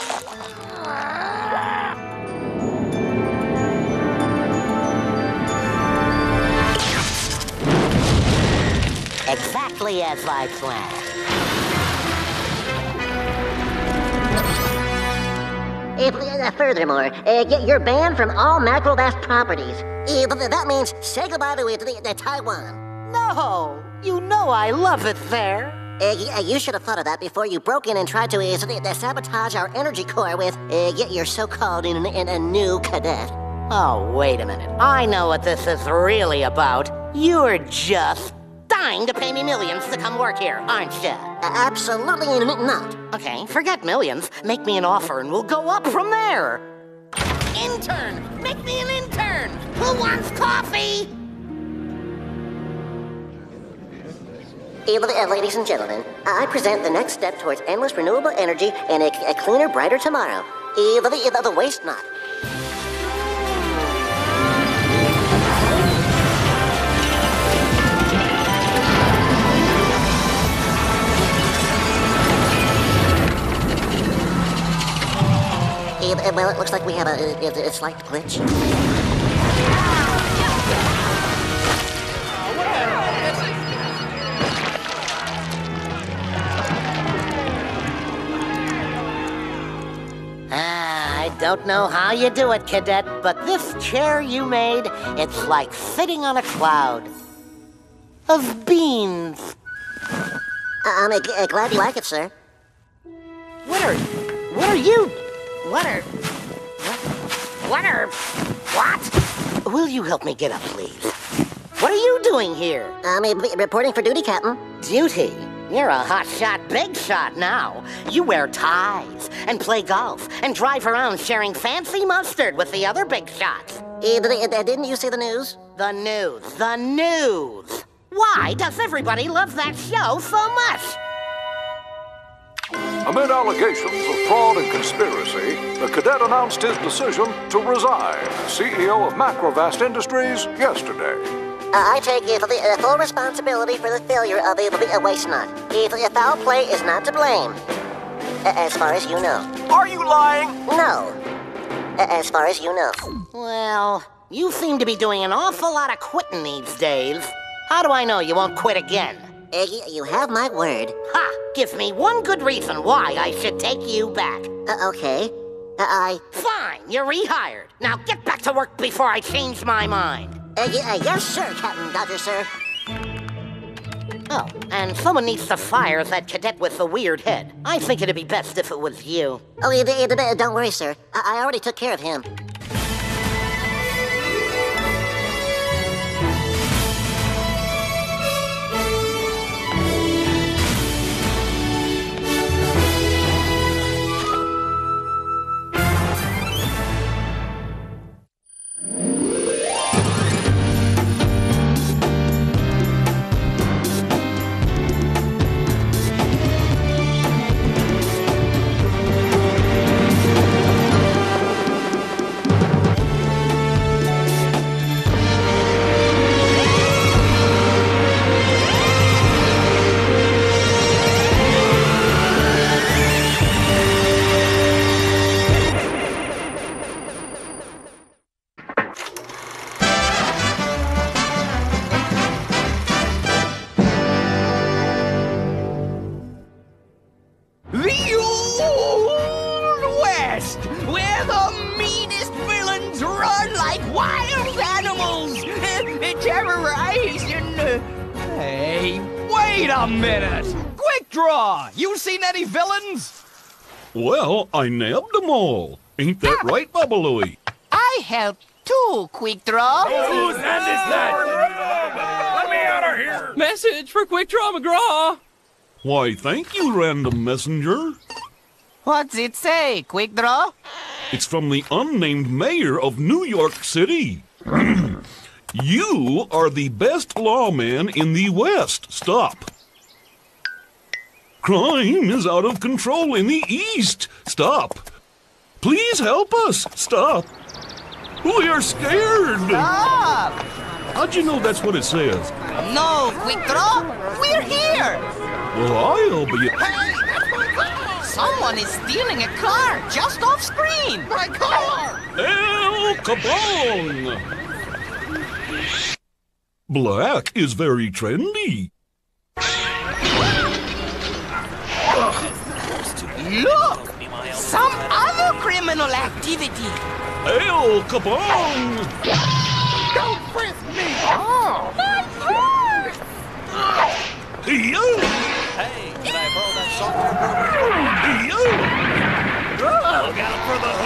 Exactly as I planned. Furthermore, you're banned from all Macrovast properties. But that means say goodbye to Taiwan. No, you know I love it there. You should have thought of that before you broke in and tried to sabotage our energy core with your so-called in a new cadet. Oh, wait a minute. I know what this is really about. You're just dying to pay me millions to come work here, aren't you? Absolutely not. Okay, forget millions. Make me an offer and we'll go up from there. Intern! Make me an intern! Who wants coffee? Ladies and gentlemen, I present the next step towards endless renewable energy and a cleaner, brighter tomorrow. The waste knot. Well, it looks like we have a slight glitch. I don't know how you do it, cadet, but this chair you made, it's like sitting on a cloud of beans. I'm glad you like it, sir. What are what? Will you help me get up, please? What are you doing here? I'm reporting for duty, Captain. Duty? You're a hot shot, big shot now. You wear ties and play golf and drive around sharing fancy mustard with the other big shots. Didn't you see the news? The news. Why does everybody love that show so much? Amid allegations of fraud and conspiracy, the cadet announced his decision to resign as CEO of Macrovast Industries yesterday. I take full responsibility for the failure of the waste knot. Foul play is not to blame. As far as you know. Are you lying? No. As far as you know. Well, you seem to be doing an awful lot of quitting these days. How do I know you won't quit again? You have my word. Ha! Give me one good reason why I should take you back. Okay. Fine, you're rehired. Now get back to work before I change my mind. Yes, sir, Captain Dodger, sir. Oh, and someone needs to fire that cadet with the weird head. I think it'd be best if it was you. Oh, don't worry, sir. I already took care of him. Hey, wait a minute! Quick Draw! You seen any villains? Well, I nabbed them all. Ain't that right, Baba Louie? I helped too, Quick Draw. Whose hand is that? Let me out of here! Message for Quick Draw McGraw. Why, thank you, random messenger. What's it say, Quick Draw? It's from the unnamed mayor of New York City. You are the best lawman in the West. Stop. Crime is out of control in the East. Stop. Please help us. Stop. We are scared. Stop! How'd you know that's what it says? No, Quick Draw. We're here. Well, I'll be... Hey, that's my car! Someone is stealing a car just off screen. My car! El Capone! Black is very trendy. Look! Some other criminal activity. El Capone! Don't frisk me! Oh! My purse! Hey, did I borrow that song? Look out for the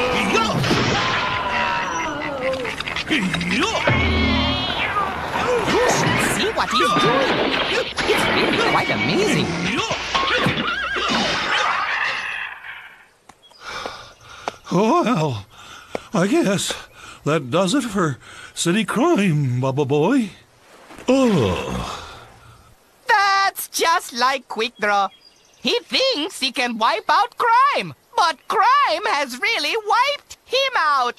You should see what he's doing. It's really quite amazing. Well, I guess that does it for city crime, Bubba Boy. Oh. That's just like Quick Draw. He thinks he can wipe out crime, but crime has really wiped him out.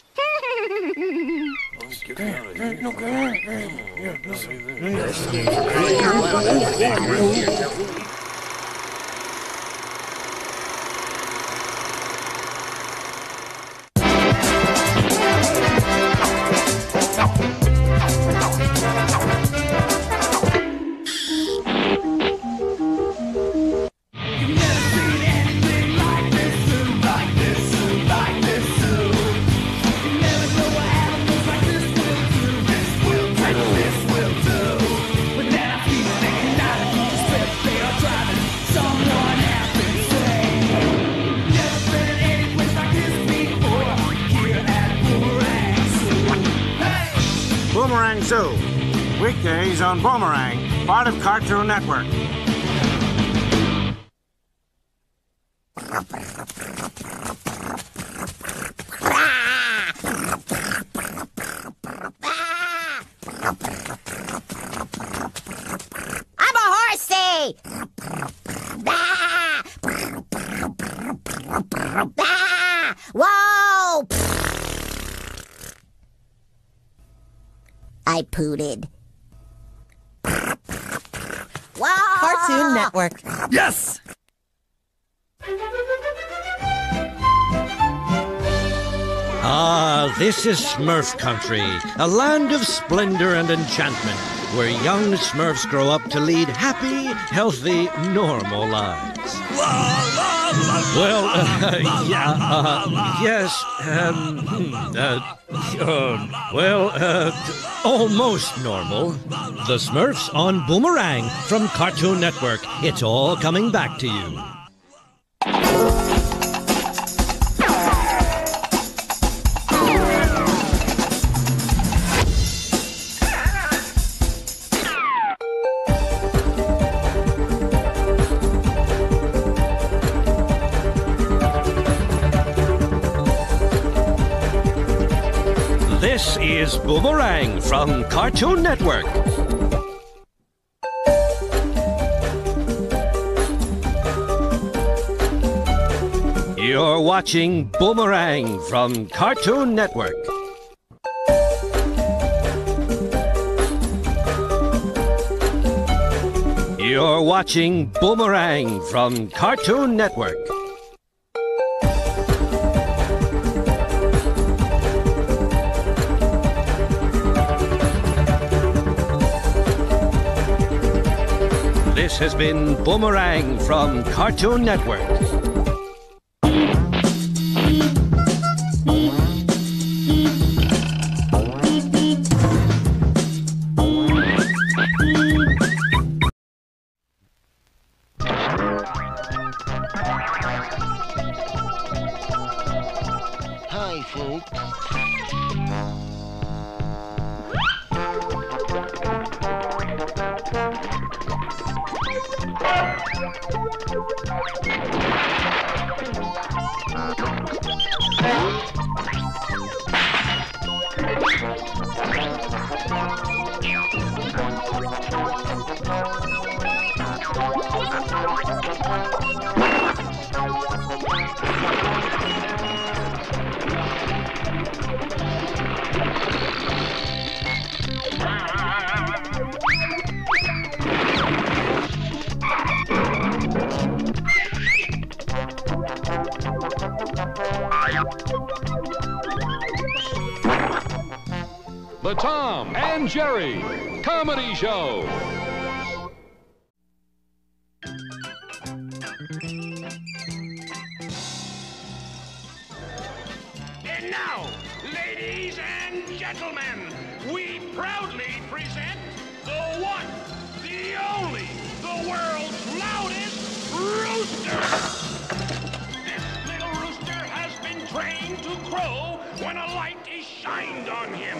Boomerang Zoo. Weekdays on Boomerang, part of Cartoon Network. I'm a horsey! Whoa! I pooted. Wow! Cartoon Network. Yes! Ah, this is Smurf country, a land of splendor and enchantment, where young Smurfs grow up to lead happy, healthy, normal lives. Well, yes, almost normal. The Smurfs on Boomerang from Cartoon Network. It's all coming back to you. This is Boomerang from Cartoon Network. You're watching Boomerang from Cartoon Network. You're watching Boomerang from Cartoon Network. This has been Boomerang from Cartoon Network. and Jerry Comedy Show. And now, ladies and gentlemen, we proudly present the one, the only, the world's loudest rooster! This little rooster has been trained to crow when a light is shined on him.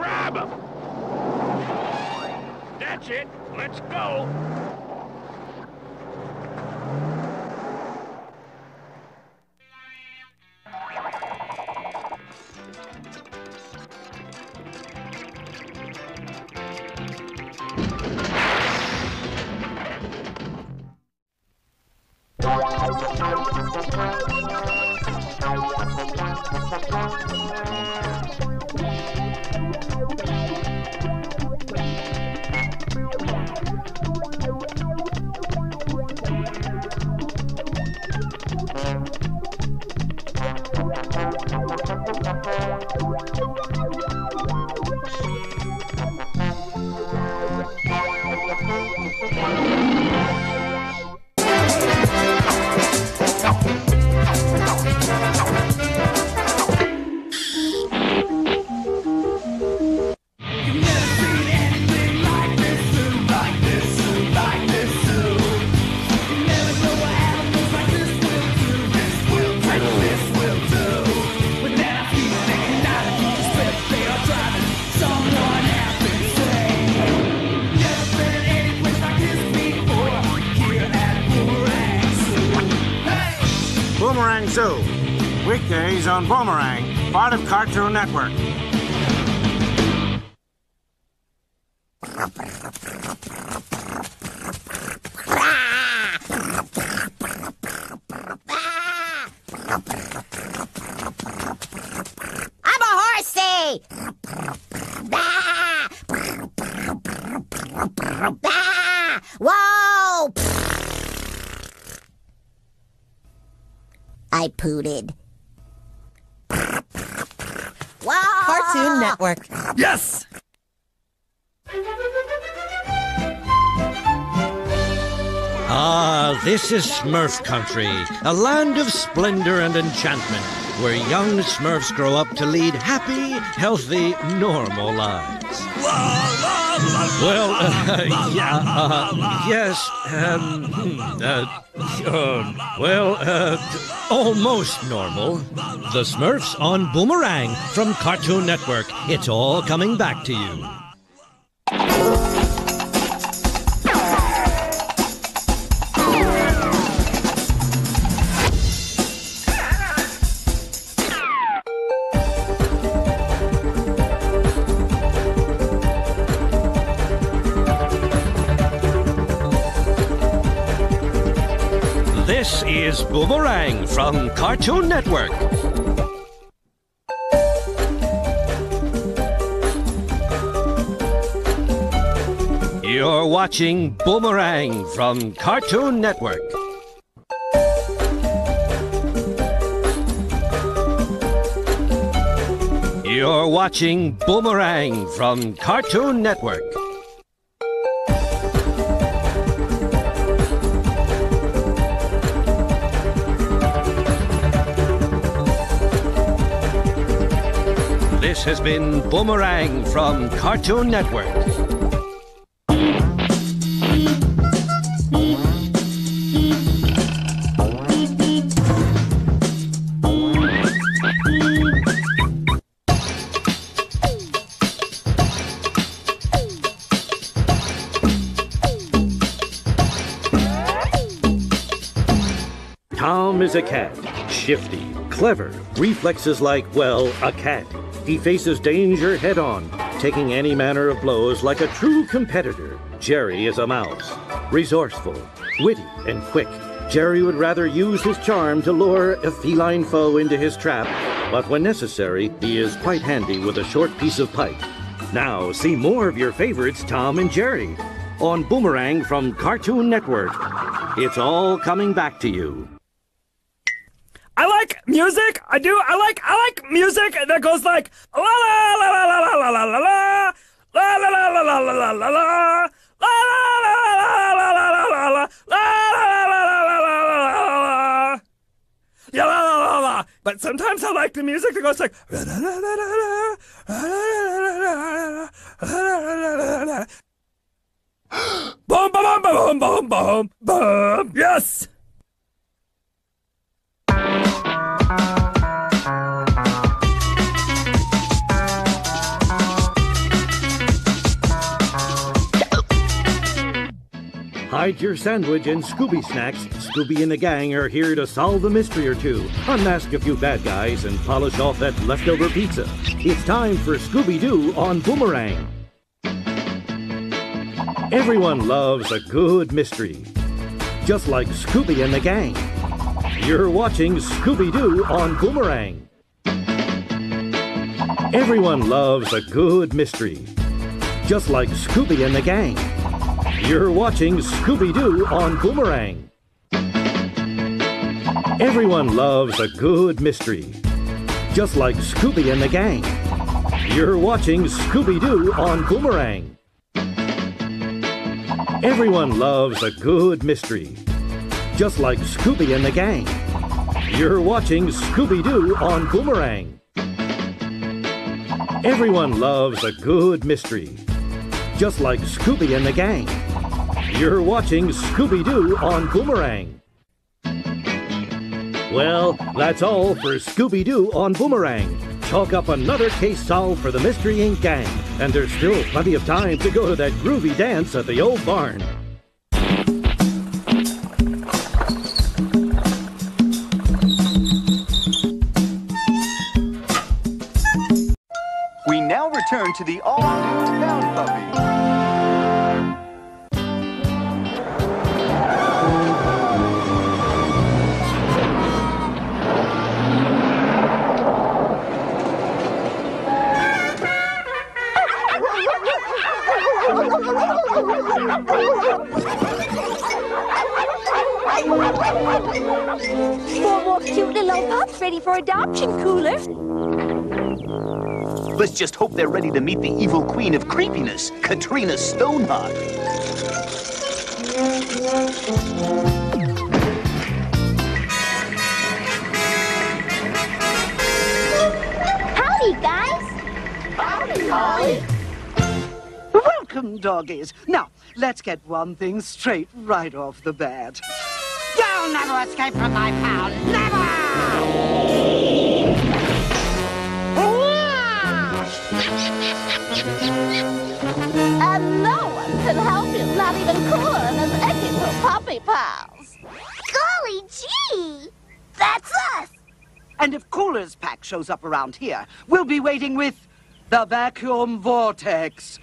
Grab him! That's it. Let's go. Boomerang Zoo. Weekdays on Boomerang, part of Cartoon Network. I'm a horsey! Whoa! I pooted. Whoa! Cartoon Network. Yes! Ah, this is Smurf country, a land of splendor and enchantment, where young Smurfs grow up to lead happy, healthy, normal lives. Well, yes, almost normal. The Smurfs on Boomerang from Cartoon Network. It's all coming back to you. This is Boomerang from Cartoon Network. You're watching Boomerang from Cartoon Network. You're watching Boomerang from Cartoon Network. This has been Boomerang from Cartoon Network. Tom is a cat, shifty, clever, reflexes like, well, a cat. He faces danger head-on, taking any manner of blows like a true competitor. Jerry is a mouse, resourceful, witty, and quick. Jerry would rather use his charm to lure a feline foe into his trap, but when necessary, he is quite handy with a short piece of pipe. Now, see more of your favorites, Tom and Jerry, on Boomerang from Cartoon Network. It's all coming back to you. I like music. I do. I like music that goes like la la la la la la la la la la la la la la la la la la yeah, la la la la. But sometimes I like the music that goes like boom boom boom boom boom boom. Yes. Hide your sandwich in Scooby Snacks. Scooby and the gang are here to solve a mystery or two, unmask a few bad guys, and polish off that leftover pizza. It's time for Scooby-Doo on Boomerang. Everyone loves a good mystery, just like Scooby and the gang. You're watching Scooby-Doo on Boomerang. Everyone loves a good mystery, just like Scooby and the gang. You're watching Scooby-Doo on Boomerang. Everyone loves a good mystery, just like Scooby and the gang. You're watching Scooby-Doo on Boomerang. Everyone loves a good mystery, just like Scooby and the gang. You're watching Scooby-Doo on Boomerang. Everyone loves a good mystery, just like Scooby and the gang. You're watching Scooby-Doo on Boomerang. Well, that's all for Scooby-Doo on Boomerang. Chalk up another case solved for the Mystery Inc. gang, and there's still plenty of time to go to that groovy dance at the old barn. We now return to the all-new Down Puppy. Four more cute little pups ready for adoption, Cooler. Let's just hope they're ready to meet the evil queen of creepiness, Katrina Stoneheart. Howdy, guys. Howdy, Holly. Welcome, doggies. Now, let's get one thing straight right off the bat. You'll never escape from my power. Never! And no one can help you, not even Cooler and his icky little puppy pals. Golly gee! That's us! And if Cooler's pack shows up around here, we'll be waiting with the vacuum vortex.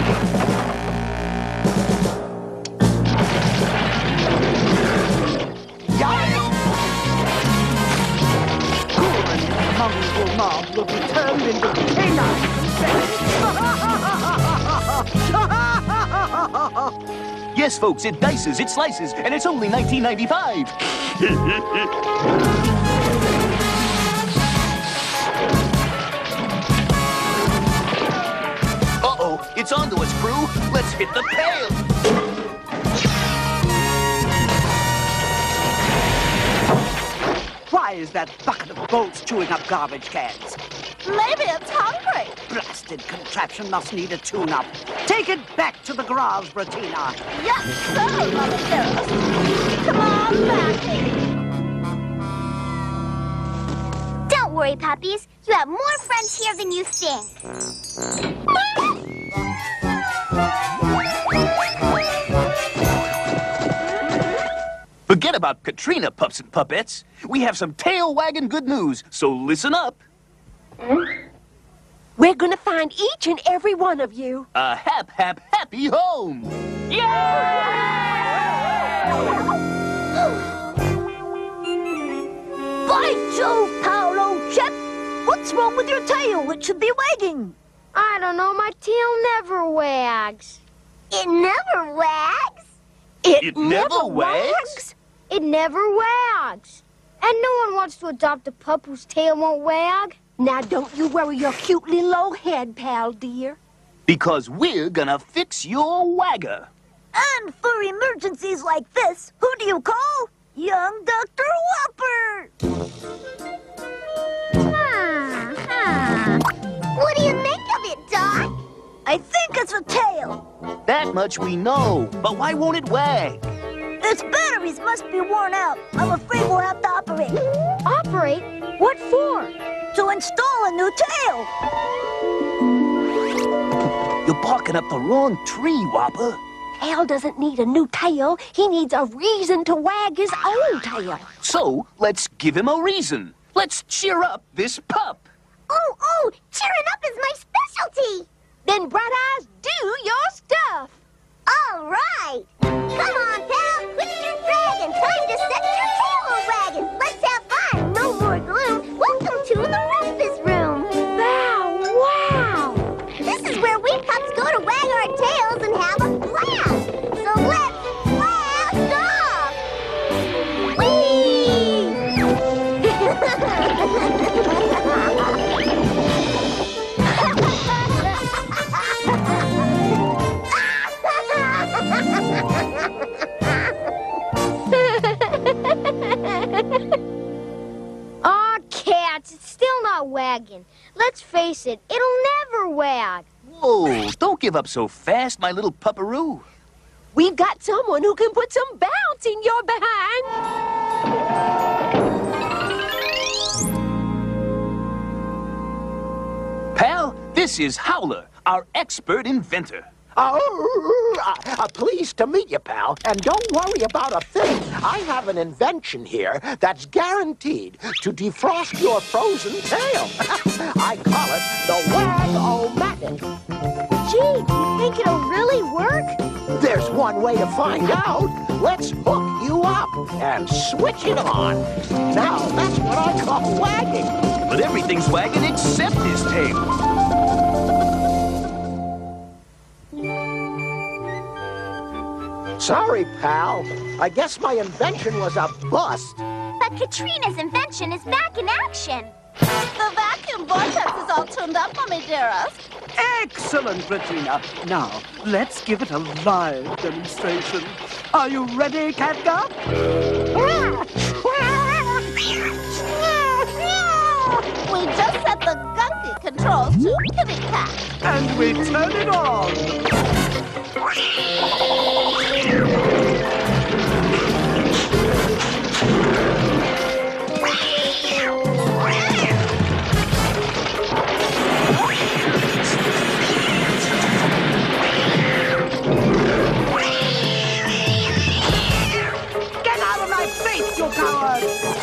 Cooler and his mongrel mob will be turned into canines. Yes, folks, it dices, it slices, and it's only $19.95. Uh-oh, it's on to us, crew. Let's hit the pail. Why is that bucket of bolts chewing up garbage cans? Maybe it's hungry. Blasted contraption must need a tune-up. Take it back to the garage, Bratina. Yes, sir, Mother Dearest. Come on, Maggie. Don't worry, puppies. You have more friends here than you think. Forget about Katrina, pups and puppets. We have some tail-wagging good news, so listen up. We're gonna find each and every one of you. A happy home! By Jove, Paolo, Chet! What's wrong with your tail? It should be wagging. I don't know. My tail never wags. It never wags? It never wags? It never wags. And no one wants to adopt a pup whose tail won't wag. Now, don't you worry your cute little old head, pal, dear. Because we're gonna fix your wagger. And for emergencies like this, who do you call? Young Dr. Whopper! What do you make of it, Doc? I think it's a tail. That much we know, but why won't it wag? Its batteries must be worn out. I'm afraid we'll have to operate. Operate? What for? To install a new tail. You're barking up the wrong tree, Whopper. Pal doesn't need a new tail. He needs a reason to wag his own tail. So, let's give him a reason. Let's cheer up this pup. Oh, cheering up is my specialty. Then Bright Eyes, do your stuff. All right. Come on, pal. Quit your dragging. Time to set your tail wagging. Let's have fun. No more gloom. Welcome to the Rumpus Room. Wow. This is where we pups go to wag our tails and have a blast. So let's blast off. Aw, cats, it's still not wagging. Let's face it, it'll never wag. Whoa, don't give up so fast, my little pupperoo. We've got someone who can put some bounce in your behind. Pal, this is Howler, our expert inventor. Pleased to meet you, pal. And don't worry about a thing. I have an invention here that's guaranteed to defrost your frozen tail. I call it the Wag-O-Matic. Gee, you think it'll really work? There's one way to find out. Let's hook you up and switch it on. Now, that's what I call wagging. But everything's wagging except his tail. Sorry, pal. I guess my invention was a bust. But Katrina's invention is back in action. The vacuum vortex is all tuned up for me, dearest. Excellent, Katrina. Now, let's give it a live demonstration. Are you ready, Catgup? We just set the gunky controls to kitty cat. And we turn it on. Get out of my face, you coward!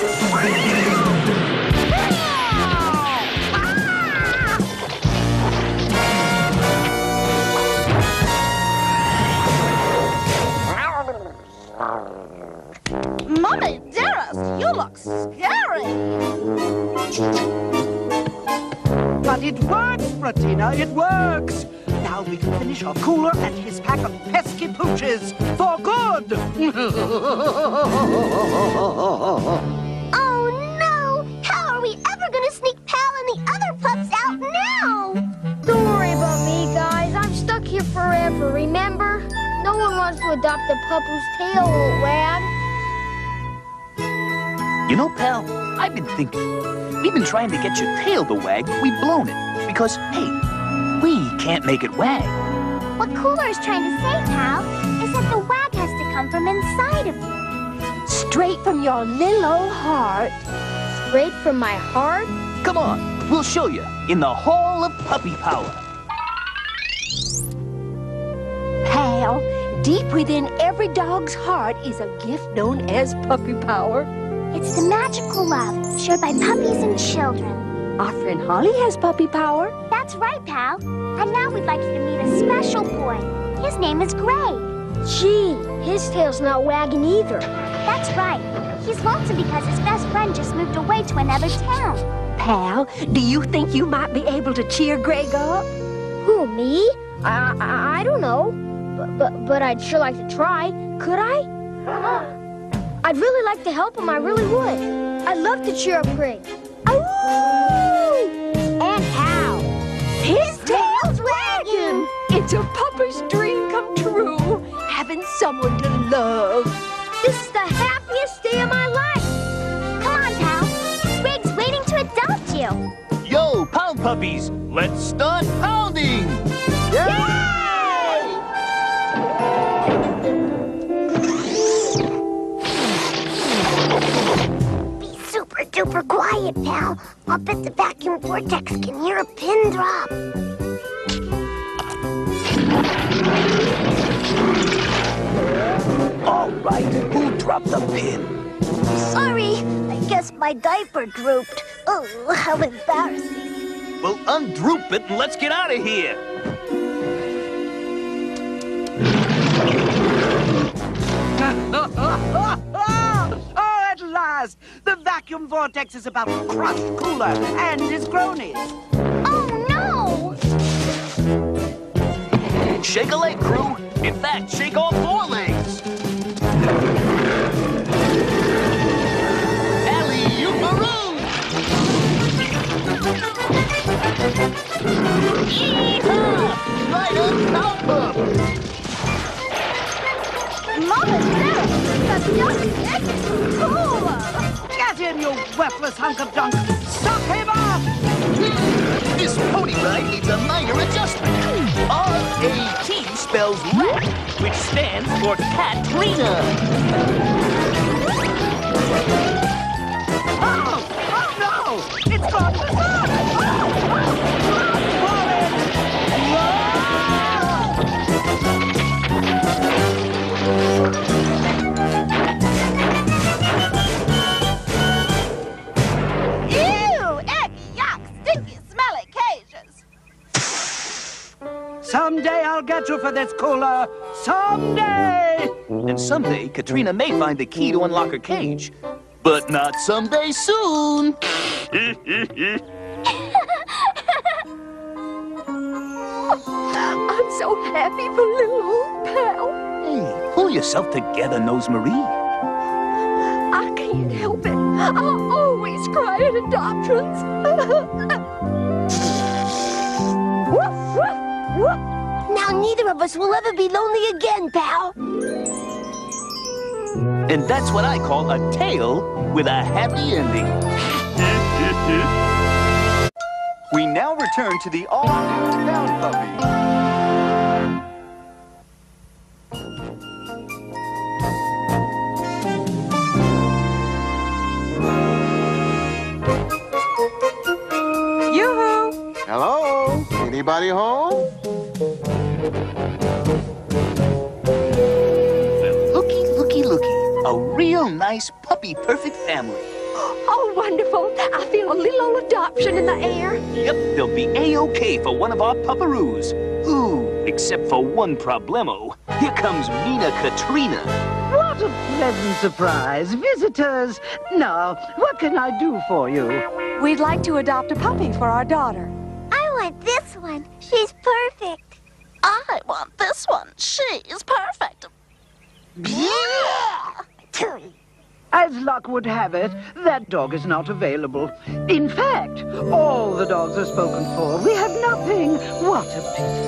Mommy, dearest, you look scary. But it works, Bratina, it works! Now we can finish our cooler and his pack of pesky pooches for good! Oh no! How are we ever gonna sneak Pal and the other pups out now? Don't worry about me, guys. I'm stuck here forever, remember? No one wants to adopt a pup whose tail won't wag. You know, pal, I've been thinking. We've been trying to get your tail to wag, but we've blown it. Because, hey, we can't make it wag. What Cooler is trying to say, Pal, is that the wag has to come from inside of you. Straight from your little old heart. Straight from my heart? Come on, we'll show you in the Hall of Puppy Power. Pal, deep within every dog's heart is a gift known as puppy power. It's the magical love shared by puppies and children. Our friend Holly has puppy power. That's right, Pal. And now we'd like you to meet a special boy. His name is Gray. Gee, his tail's not wagging either. That's right. He's lonesome because his best friend just moved away to another town. Pal, do you think you might be able to cheer Greg up? Who, me? I don't know. But I'd sure like to try. Could I? I'd really like to help him, I really would. I'd love to cheer up Greg. Ooh! And how? His tail's wagging! It's a puppy's dream come true, having someone to love. This is the happiest day of my life. Come on, Pal. Greg's waiting to adopt you. Yo, pound puppies, let's start pounding! Yeah! Super duper quiet, Pal. I'll bet the vacuum vortex can hear a pin drop. right. Who dropped the pin? Sorry, I guess my diaper drooped. Oh, how embarrassing. Well, undroop it and let's get out of here. Oh, at last! The vacuum vortex is about to crush Cooler and his cronies. Oh, no! Shake a leg, crew. In fact, shake all 4 legs. Alley-oop-a-room! Yee-haw! Right up, out Mama, that's just cool! Get in, you worthless hunk of junk! Suck him up! This pony ride needs a minor adjustment. R-A-T spells rat, which stands for Katrina. Oh no! It's gone berserk! Ew! Icky, yuck! Stinky, smelly cages! Someday I'll get you for this, Cooler! Someday! And someday, Katrina may find the key to unlock her cage. But not someday soon. I'm so happy for little old pal. Hey, pull yourself together, Nosemarie. I can't help it. I always cry at adoptions. Woof, woof, woof. Now neither of us will ever be lonely again, pal. And that's what I call a tale with a happy ending. We now return to the all-new Down Puppy. Yoo-hoo! Hello? Anybody home? Looky. A real nice puppy-perfect family. Oh, wonderful. I feel a little old adoption in the air. Yep, they'll be A-OK for one of our pupperoos. Ooh, except for one problemo. Here comes Mina Katrina. What a pleasant surprise. Visitors. Now, what can I do for you? We'd like to adopt a puppy for our daughter. I want this one. She's perfect. I want this one. She's perfect. As luck would have it, that dog is not available. In fact, all the dogs are spoken for. We have nothing. What a pity.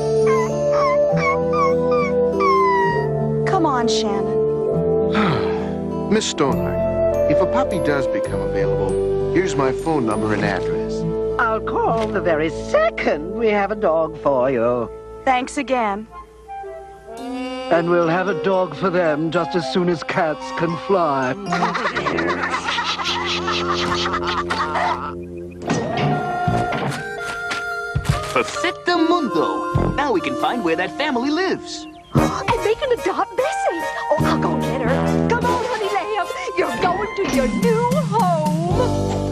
Come on, Shannon. Miss Stoneheart, if a puppy does become available, here's my phone number and address. I'll call the very second we have a dog for you. Thanks again. And we'll have a dog for them just as soon as cats can fly. Perfecto mundo. Now we can find where that family lives. And they can adopt Bessie. Oh, I'll go get her. Come on, honey lamb. You're going to your new home.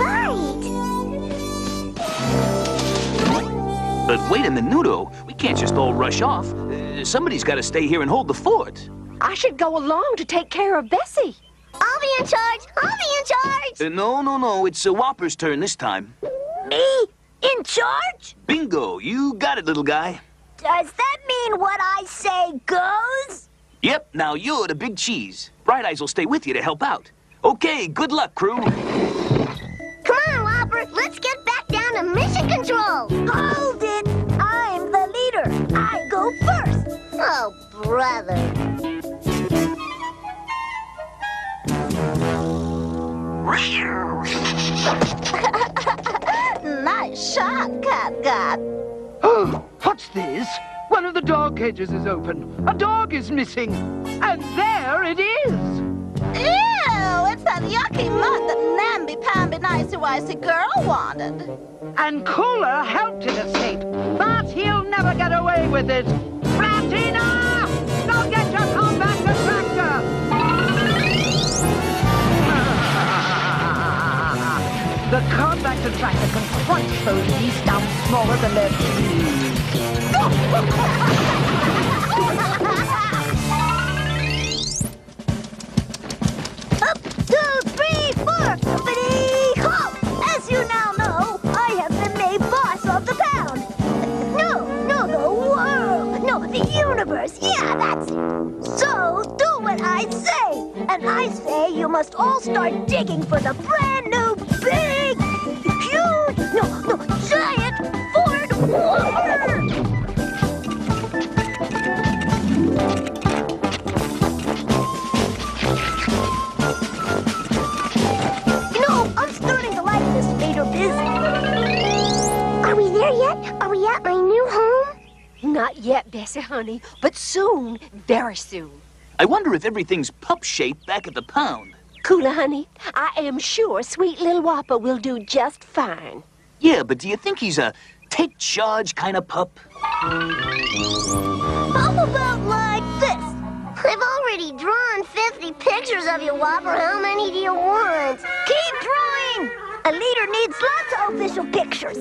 Great. But wait a minuto. We can't just all rush off. Somebody's got to stay here and hold the fort. I should go along to take care of Bessie. I'll be in charge. I'll be in charge. No. It's Whopper's turn this time. Me? In charge? Bingo. You got it, little guy. Does that mean what I say goes? Yep. Now you're the big cheese. Bright Eyes will stay with you to help out. Okay, good luck, crew. Come on, Whopper. Let's get back down to mission control. Hold it. I'm the leader. I go first. Oh, brother. Nice shot, Cat. Oh, what's this? One of the dog cages is open. A dog is missing. And there it is. Ew, it's that yucky mud that namby-pamby nicey-wicey girl wanted. And Cooler helped it escape. But he'll never get away with it. Flatina! Go get your compact tractor! The compact tractor can crunch those geese down smaller than their cheese. 2, 3, 4, Hoppity-hop! As you now know, I have been made boss of the pound. No, the world. No, the universe. Yeah, that's it. So, do what I say. And I say you must all start digging for the brand new, big, huge, giant Ford Whopper! I'm starting to like this Vader business. Are we there yet? Are we at my new home? Not yet, Bessie, honey, but soon, very soon. I wonder if everything's pup-shaped back at the pound. Kula, honey, I am sure sweet little Whopper will do just fine. Yeah, but do you think he's a take charge kind of pup? How about like this? I've already drawn 50 pictures of you, Whopper. How many do you want? Keep drawing! A leader needs lots of official pictures.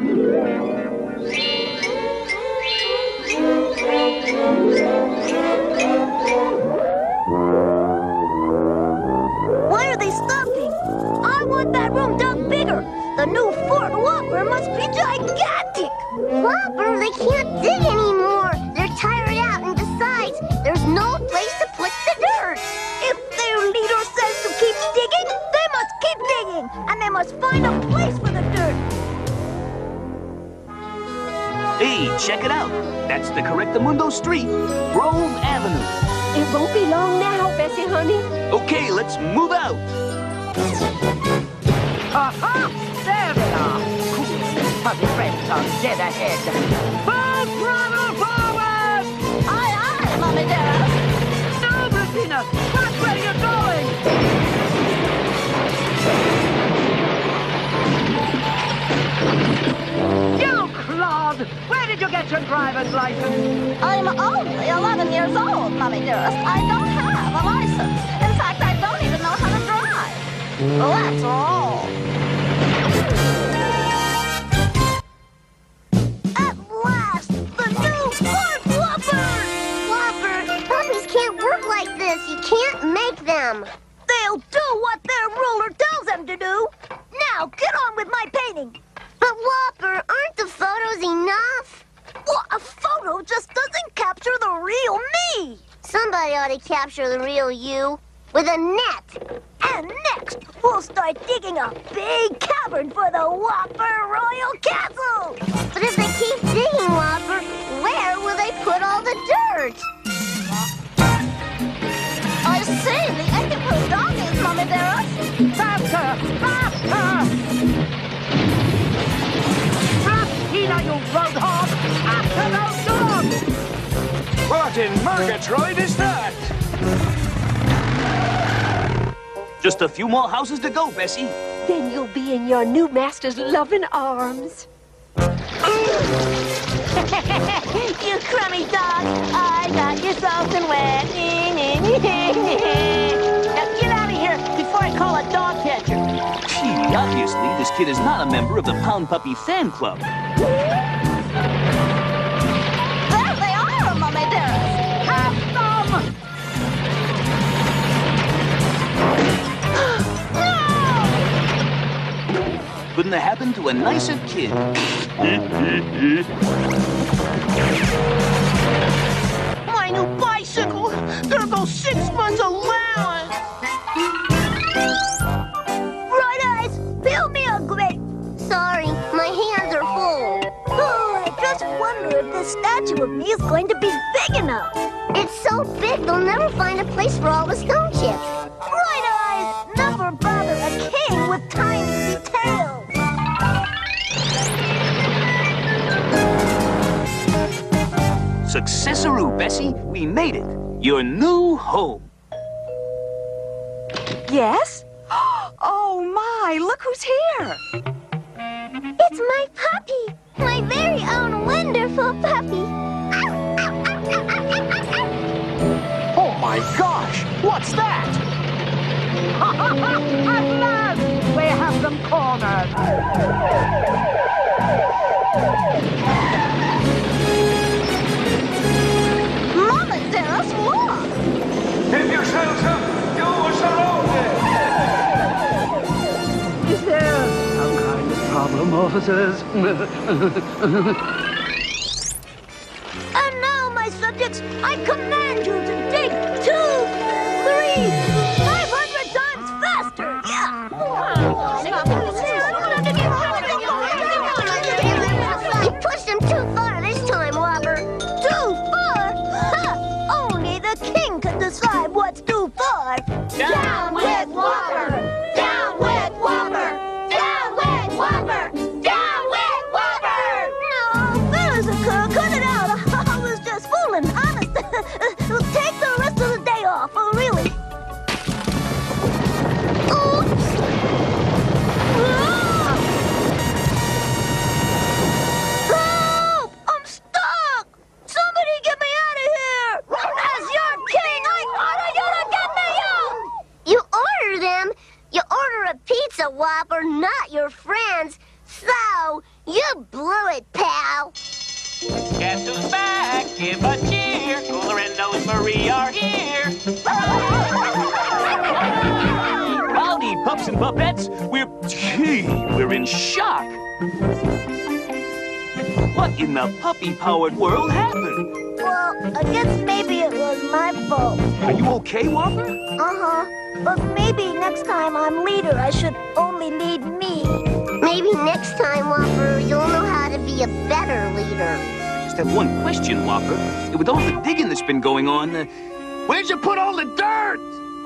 Why are they stopping? I want that room dug bigger. The new Ford Whopper must be gigantic. Whopper, they can't dig anymore. They're tired out, and besides, there's no place to put the dirt. If their leader says to keep digging, they must keep digging, and they must find a place for the dirt. Hey, check it out. That's the Correctamundo Street, Grove Avenue. It won't be long now, Bessie, honey. Okay, let's move out. Aha! There they are. Cool, fuzzy friends are dead ahead. Full throttle forward! Aye, aye, Mommy Dearest. No, Bettina, watch where you're going! You clod! Where did you get your driver's license? I'm only 11 years old, Mommy Dearest. I don't have a license. In fact, I don't even know how to drive. That's all. At last, the new Ford Whopper! Whopper, puppies can't work like this. You can't make them. They'll do what their ruler tells them to do. Now, get on with my painting. But Whopper, aren't the photos enough? Well, a photo just doesn't capture the real me. Somebody ought to capture the real you with a net. And next, we'll start digging a big cavern for the Whopper Royal Castle. But if they keep digging, Whopper, where will they put all the dirt? I see the egg-approved donkeys, Mommy Dearest. Faster! Faster! Bettina, you roadhog! After those dogs! What in Murgatroyd is that? Just a few more houses to go, Bessie. Then you'll be in your new master's loving arms. You crummy dog! I got you soaking wet. Now get out of here before I call a dog catcher. Gee, obviously, this kid is not a member of the Pound Puppy Fan Club. There they are, Mommy Dearest. Have some! Couldn't have happened to a nicer kid. My new bicycle! There goes 6 months allowance! Bright Eyes, fill me a grape. Sorry, my hands are full. Oh, I just wonder if this statue of me is going to be big enough. It's so big they'll never find a place for all the stone chips. Bright Eyes, never bother a king with tiny details. Successoroo, Bessie. We made it. Your new home. Yes? Oh, my, look who's here. It's my puppy. My very own wonderful puppy. Oh my gosh! What's that? At last! We have them cornered. Mama, dearest, look! Keep yourselves up! You are surrounded! Is there some kind of problem, officers? And now, my subjects, I command you to dig 2, 3, 500 times faster! Yeah! You pushed them too far this time, Whopper. Too far? Ha! Only the king could decide what's too far. Down with Whopper! Down with Whopper! Down with Whopper! Down with Whopper! No, fellas, cut it out. I was just fooling, honest. Take the rest of the day off, oh, really. Oops! Help! I'm stuck! Somebody get me out of here! As your king, I order you to get me out! You order them? You order a pizza, Whopper, not your friends. So, you blew it, pal. Guess who's back? Give a cheer. Cooler and Nose Marie are here. Howdy, pups and puppets. We're in shock. What in the puppy-powered world happened? Well, I guess maybe it was my fault. Are you okay, Whopper? Uh-huh. But maybe next time I'm leader, I should only lead me. Maybe next time, Whopper, you'll know how to be a better leader. I just have one question, Whopper. With all the digging that's been going on, where'd you put all the dirt?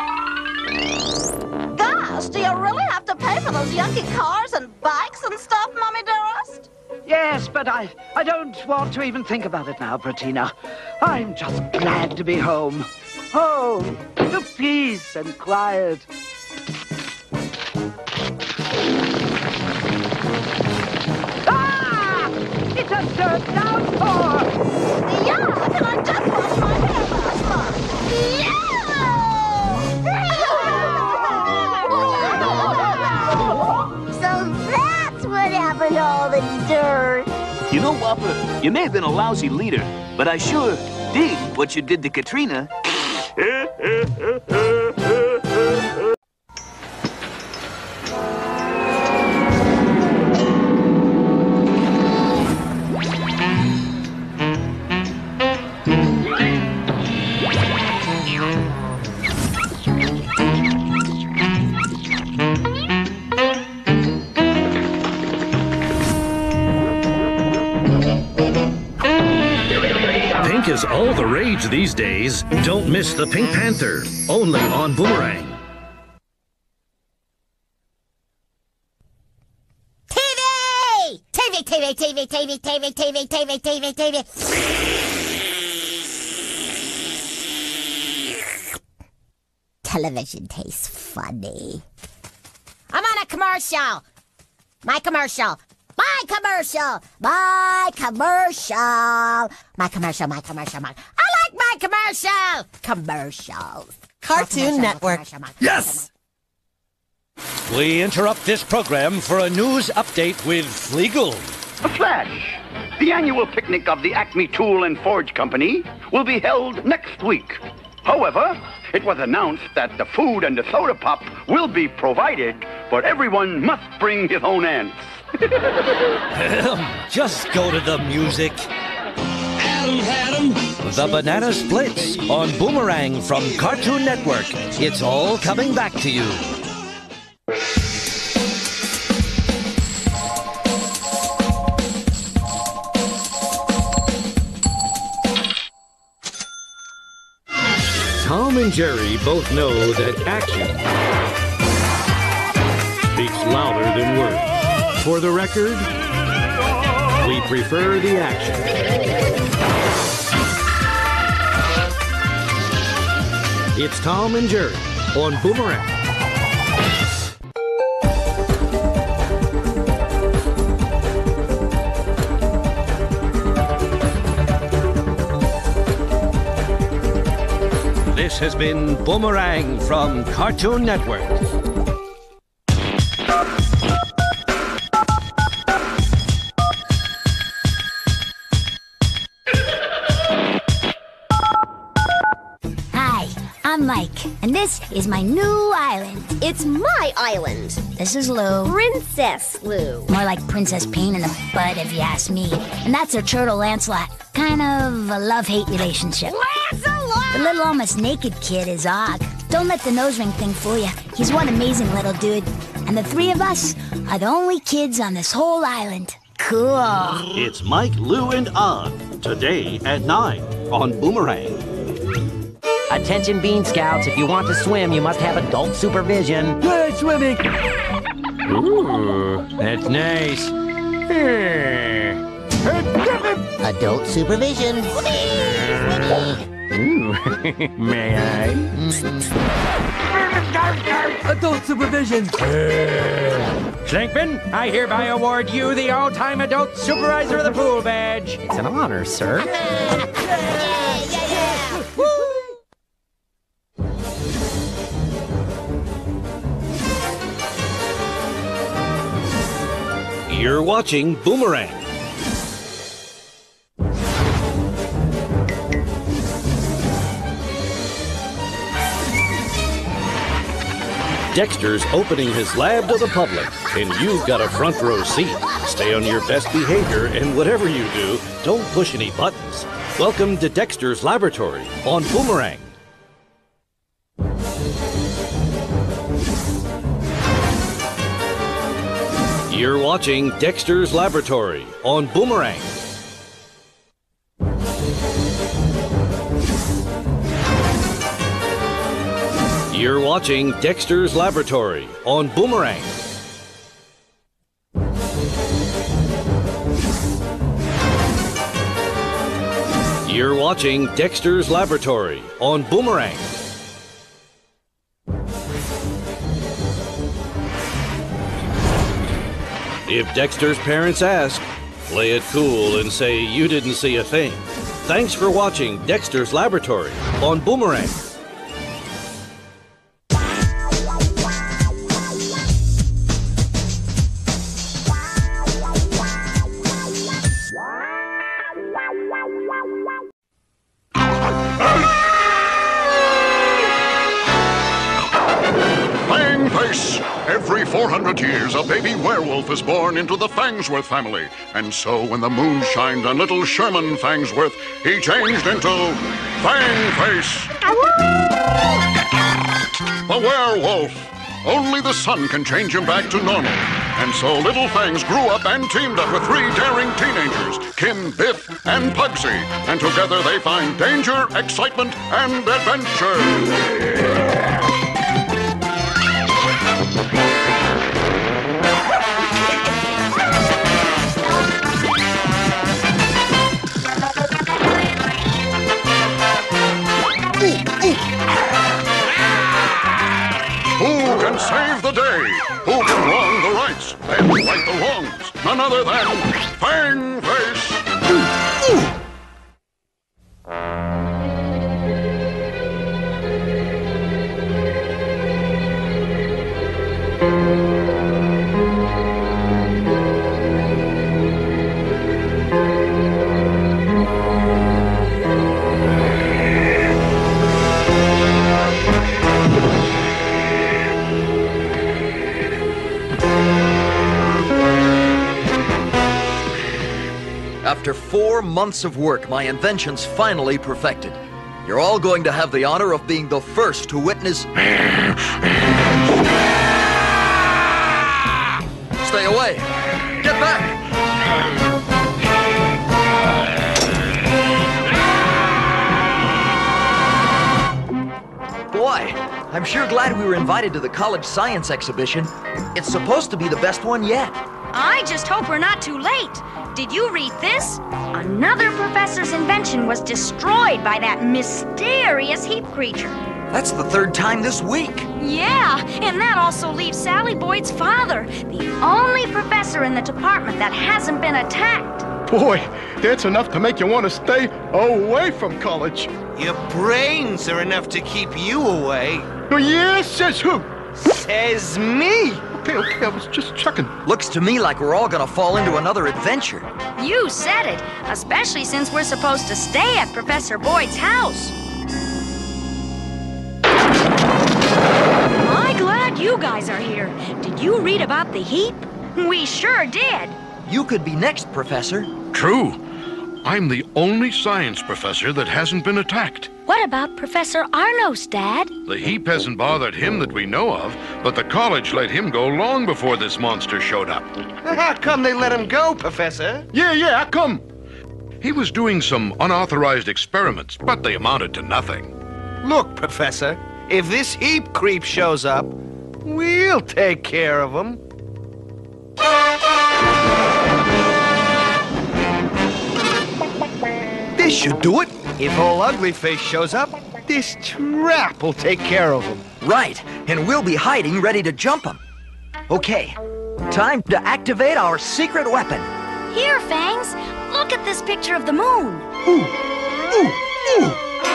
Gosh, do you really have to pay for those yucky cars and bikes and stuff, Mommy dearest? Yes, but I don't want to even think about it now, Pratina. I'm just glad to be home. Home to peace and quiet. Ah! It's a dirt downpour! Yeah, can I just wash my hair last month? So that's what happened to all the dirt. You know, Whopper, you may have been a lousy leader, but I sure dig what you did to Katrina. Pink is all the rage these days. Don't miss the Pink Panther, only on Boomerang. TV! Television tastes funny. I'm on a commercial. My commercial. My commercial. My commercial. My commercial. My commercial. I like my commercial. Commercials. Cartoon Network. Yes! We interrupt this program for a news update with Fleagle. A flash! The annual picnic of the Acme Tool and Forge Company will be held next week. However, it was announced that the food and the soda pop will be provided, but everyone must bring his own ants. Just go to the music. Adam. The Banana Splits on Boomerang from Cartoon Network. It's all coming back to you. Tom and Jerry both know that action speaks louder than words. For the record, we prefer the action. It's Tom and Jerry on Boomerang. This has been Boomerang from Cartoon Network. I'm Mike, and this is my new island. It's my island. This is Lou. Princess Lou. More like Princess Pain in the butt, if you ask me. And that's her turtle, Lancelot. Kind of a love-hate relationship. Lancelot! The little almost naked kid is Og. Don't let the nose ring thing fool you. He's one amazing little dude. And the three of us are the only kids on this whole island. Cool. It's Mike, Lou, and Og. Today at 9 on Boomerang. Attention Bean Scouts, if you want to swim, you must have adult supervision. Good swimming. Ooh, that's nice. Adult supervision. Ooh, may I? Adult supervision. Schlankman, I hereby award you the all-time adult supervisor of the pool badge. It's an honor, sir. You're watching Boomerang. Dexter's opening his lab to the public, and you've got a front row seat. Stay on your best behavior, and whatever you do, don't push any buttons. Welcome to Dexter's Laboratory on Boomerang. You're watching Dexter's Laboratory on Boomerang. You're watching Dexter's Laboratory on Boomerang. You're watching Dexter's Laboratory on Boomerang. If Dexter's parents ask, play it cool and say you didn't see a thing. Thanks for watching Dexter's Laboratory on Boomerang. Every 400 years, a baby werewolf is born into the Fangsworth family. And so when the moon shined on little Sherman Fangsworth, he changed into Fangface. The werewolf. Only the sun can change him back to normal. And so little Fangs grew up and teamed up with three daring teenagers, Kim, Biff, and Pugsy. And together they find danger, excitement, and adventure. Who can save the day? Who can wrong the rights and right the wrongs? None other than Fangface. After 4 months of work, my invention's finally perfected. You're all going to have the honor of being the first to witness... Stay away! Get back! Boy, I'm sure glad we were invited to the college science exhibition. It's supposed to be the best one yet. I just hope we're not too late. Did you read this? Another professor's invention was destroyed by that mysterious heap creature. That's the 3rd time this week. Yeah, and that also leaves Sally Boyd's father, the only professor in the department that hasn't been attacked. Boy, that's enough to make you want to stay away from college. Your brains are enough to keep you away. Oh, yeah? Says who? Says me. Okay, I was just checking. Looks to me like we're all gonna fall into another adventure. You said it, especially since we're supposed to stay at Professor Boyd's house. guys are here. Did you read about the heap? We sure did. You could be next, Professor. True. I'm the only science professor that hasn't been attacked. What about Professor Arnos, Dad? The heap hasn't bothered him that we know of, but the college let him go long before this monster showed up. How come they let him go, Professor? Yeah, how come? He was doing some unauthorized experiments, but they amounted to nothing. Look, Professor, if this heap creep shows up, we'll take care of him. This should do it. If old Uglyface shows up, this trap will take care of him. Right, and we'll be hiding ready to jump him. Okay, time to activate our secret weapon. Here, Fangs. Look at this picture of the moon. Ooh, ooh, ooh.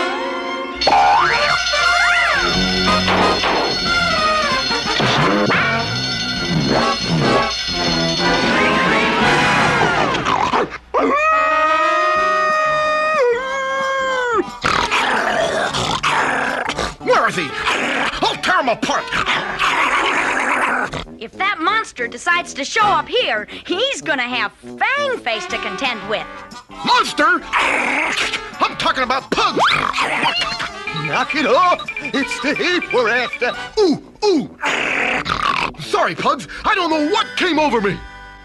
Where is he? I'll tear him apart! If that monster decides to show up here, he's gonna have Fangface to contend with. Monster! I'm talking about Pugs! Knock it off! It's the heap we're after! Ooh, ooh! Sorry, Pugs. I don't know what came over me.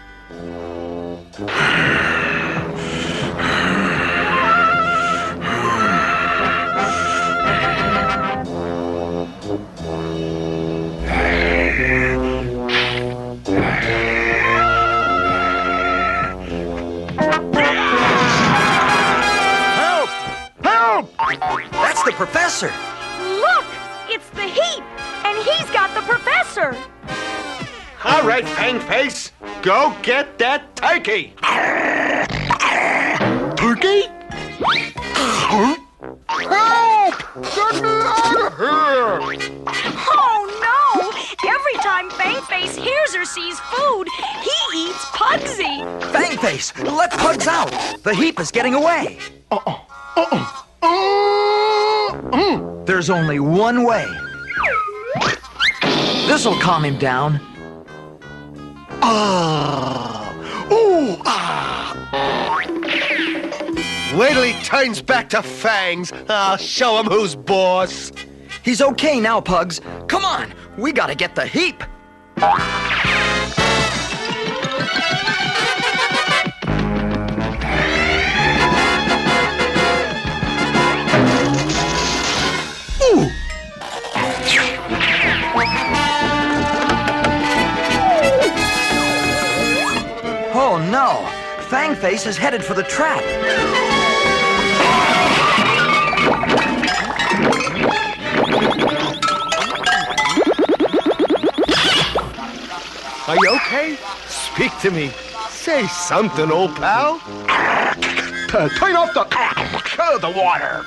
That's the professor! Look! It's the heap! And he's got the professor! All right, Fangface, go get that turkey! Turkey? Help! Get me out of here! Oh, no! Every time Fangface hears or sees food, he eats Pugsy! Fangface, let Pugs out! The heap is getting away! There's only one way. This'll calm him down. Wait till he turns back to Fangs. I'll show him who's boss. He's okay now, Pugs. Come on, we gotta get the heap. Oh no! Fangface is headed for the trap. Are you okay? Speak to me. Say something, old pal. Turn off the water.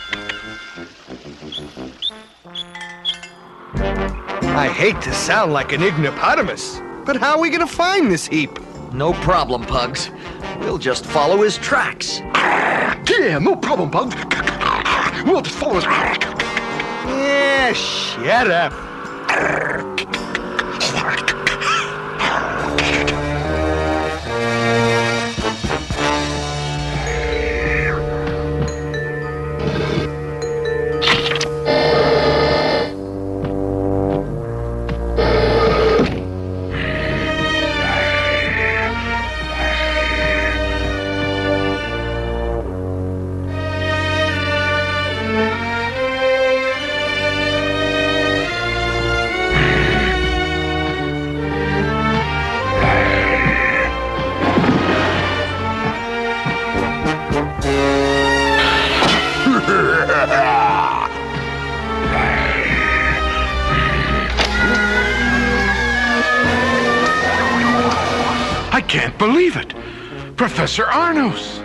I hate to sound like an ignopotamus, but how are we gonna find this heap? No problem, Pugs. We'll just follow his tracks. Yeah, no problem, Pugs. We'll just follow his... Yeah, shut up. I can't believe it. Professor Arnos.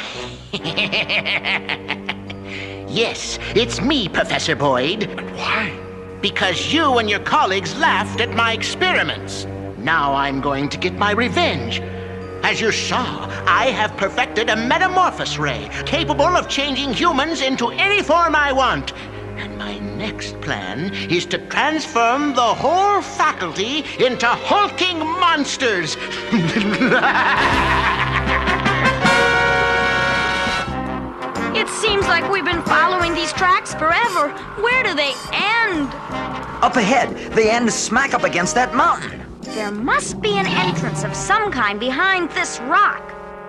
Yes, it's me, Professor Boyd. Why? Because you and your colleagues laughed at my experiments. Now I'm going to get my revenge. As you saw, I have perfected a metamorphosis ray, capable of changing humans into any form I want. And my next plan is to transform the whole faculty into hulking monsters. It seems like we've been following these tracks forever. Where do they end? Up ahead, they end smack up against that mountain. There must be an entrance of some kind behind this rock.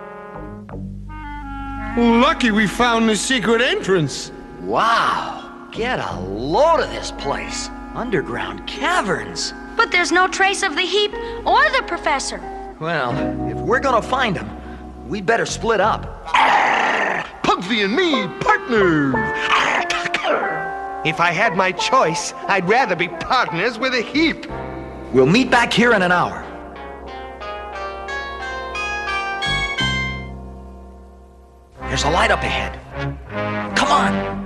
Lucky we found the secret entrance. Wow. Get a load of this place. Underground caverns. But there's no trace of the heap or the professor. Well, if we're gonna find him, we'd better split up. Pugsy and me, partners. If I had my choice, I'd rather be partners with a heap. We'll meet back here in an hour. There's a light up ahead. Come on.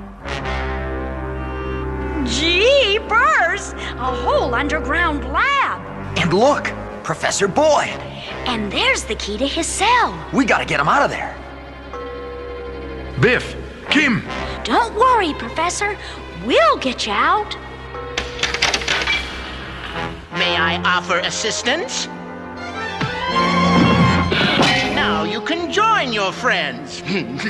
Jeepers! A whole underground lab. And look, Professor Boyd. And there's the key to his cell. We gotta get him out of there. Biff, Kim. Don't worry, Professor. We'll get you out. May I offer assistance? Now you can join your friends.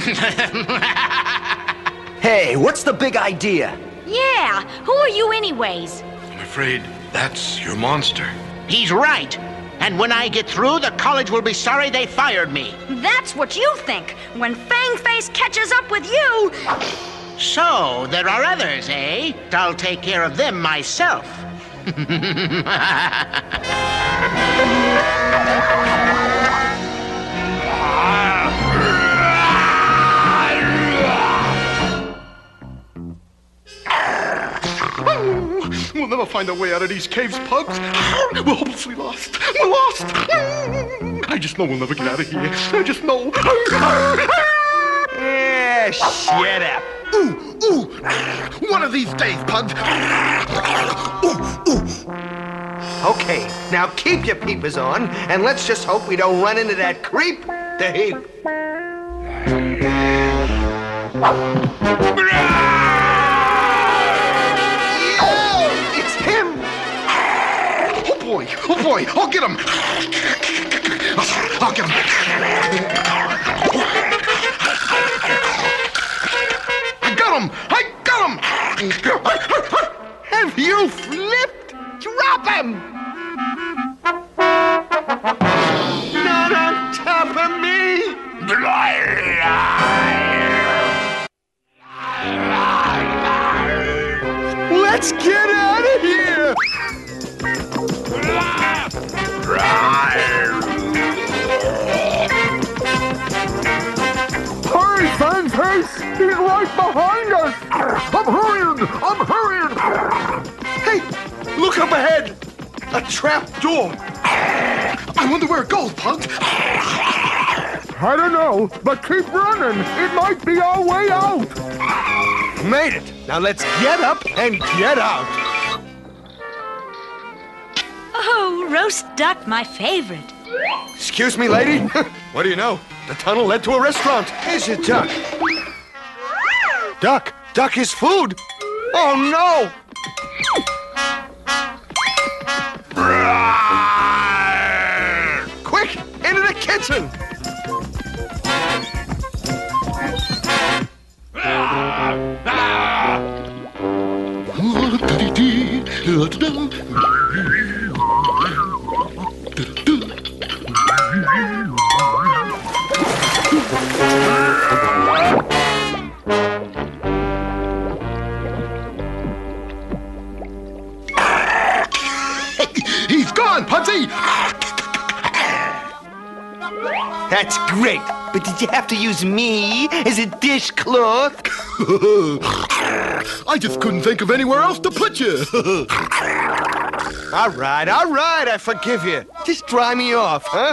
Hey, what's the big idea? Yeah, who are you anyways? I'm afraid that's your monster. He's right. And when I get through, the college will be sorry they fired me. That's what you think. When Fangface catches up with you... So, there are others, eh? I'll take care of them myself. We'll never find a way out of these caves, Pugs. We're hopelessly lost. We're lost. I just know we'll never get out of here. I just know. Yeah, shut up. Ooh. One of these days, Pugs. Ooh. Okay, now keep your peepers on, and let's just hope we don't run into that creep, the heap. It's him! Oh boy, I'll get him! I'll get him! I got him! Have you flipped? Drop him! Not on top of me! Let's get out of here! Hurry, Fangface! He's right behind us! I'm hurrying! Hey, look up ahead! A trap door! I wonder where it goes, Pugs! I don't know, but keep running. It might be our way out. Made it. Now let's get up and get out. Oh, roast duck, my favorite. Excuse me, lady. What do you know? The tunnel led to a restaurant. Here's your duck. Duck is food. Oh, no. Quick, into the kitchen. He's gone, Pugsy! That's great, but did you have to use me as a dishcloth? I just couldn't think of anywhere else to put you. All right, I forgive you. Just dry me off, huh?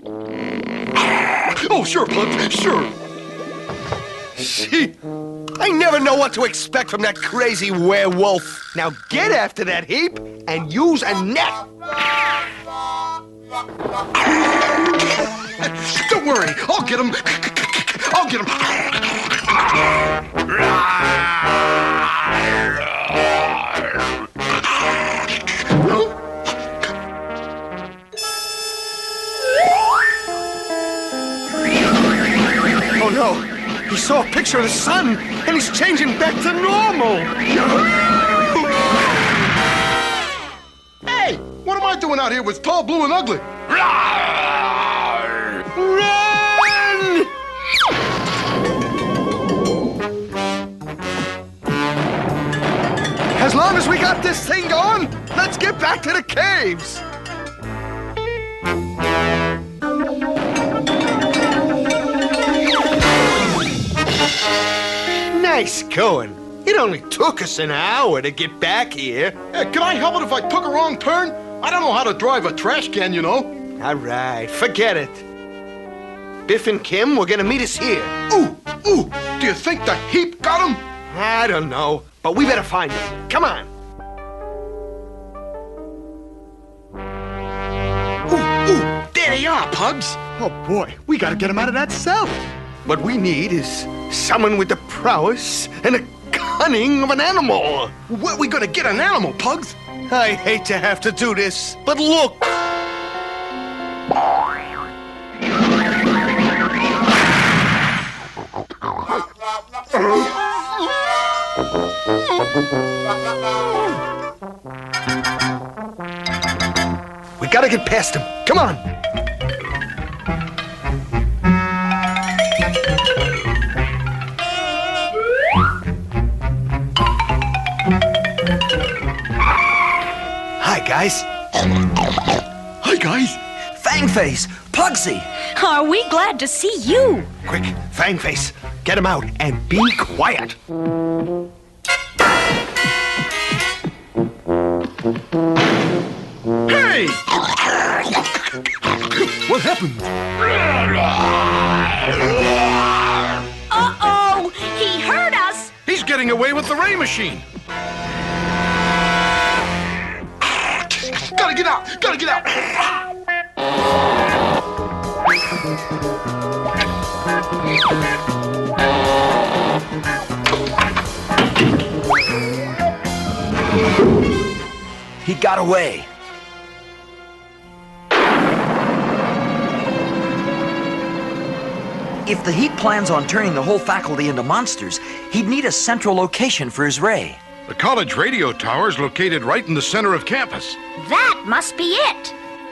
Oh, sure, Pugs, sure. See, I never know what to expect from that crazy werewolf. Now get after that heap and use a net. Don't worry, I'll get him. I'll get him. picture of the sun, and he's changing back to normal. Hey, what am I doing out here with Tall, Blue, and Ugly? Run! As long as we got this thing going, let's get back to the caves. Nice going. It only took us an hour to get back here. Hey, can I help it if I took a wrong turn? I don't know how to drive a trash can, you know. All right, forget it. Biff and Kim were gonna meet us here. Ooh, do you think the heap got him? I don't know, but we better find him. Come on. Ooh, there they are, Pugs. Oh, boy, we gotta get him out of that cell. What we need is someone with the prowess and the cunning of an animal. Where are we gonna get an animal, Pugs? I hate to have to do this, but look. We gotta get past him. Come on. Hi, guys. Hi, guys. Fangface! Pugsy! Are we glad to see you? Quick, Fangface, get him out and be quiet. Hey! What happened? Uh-oh! He heard us! He's getting away with the ray machine. Gotta get out! Gotta get out! He got away. If the Heap plans on turning the whole faculty into monsters, he'd need a central location for his ray. The college radio tower is located right in the center of campus. That must be it!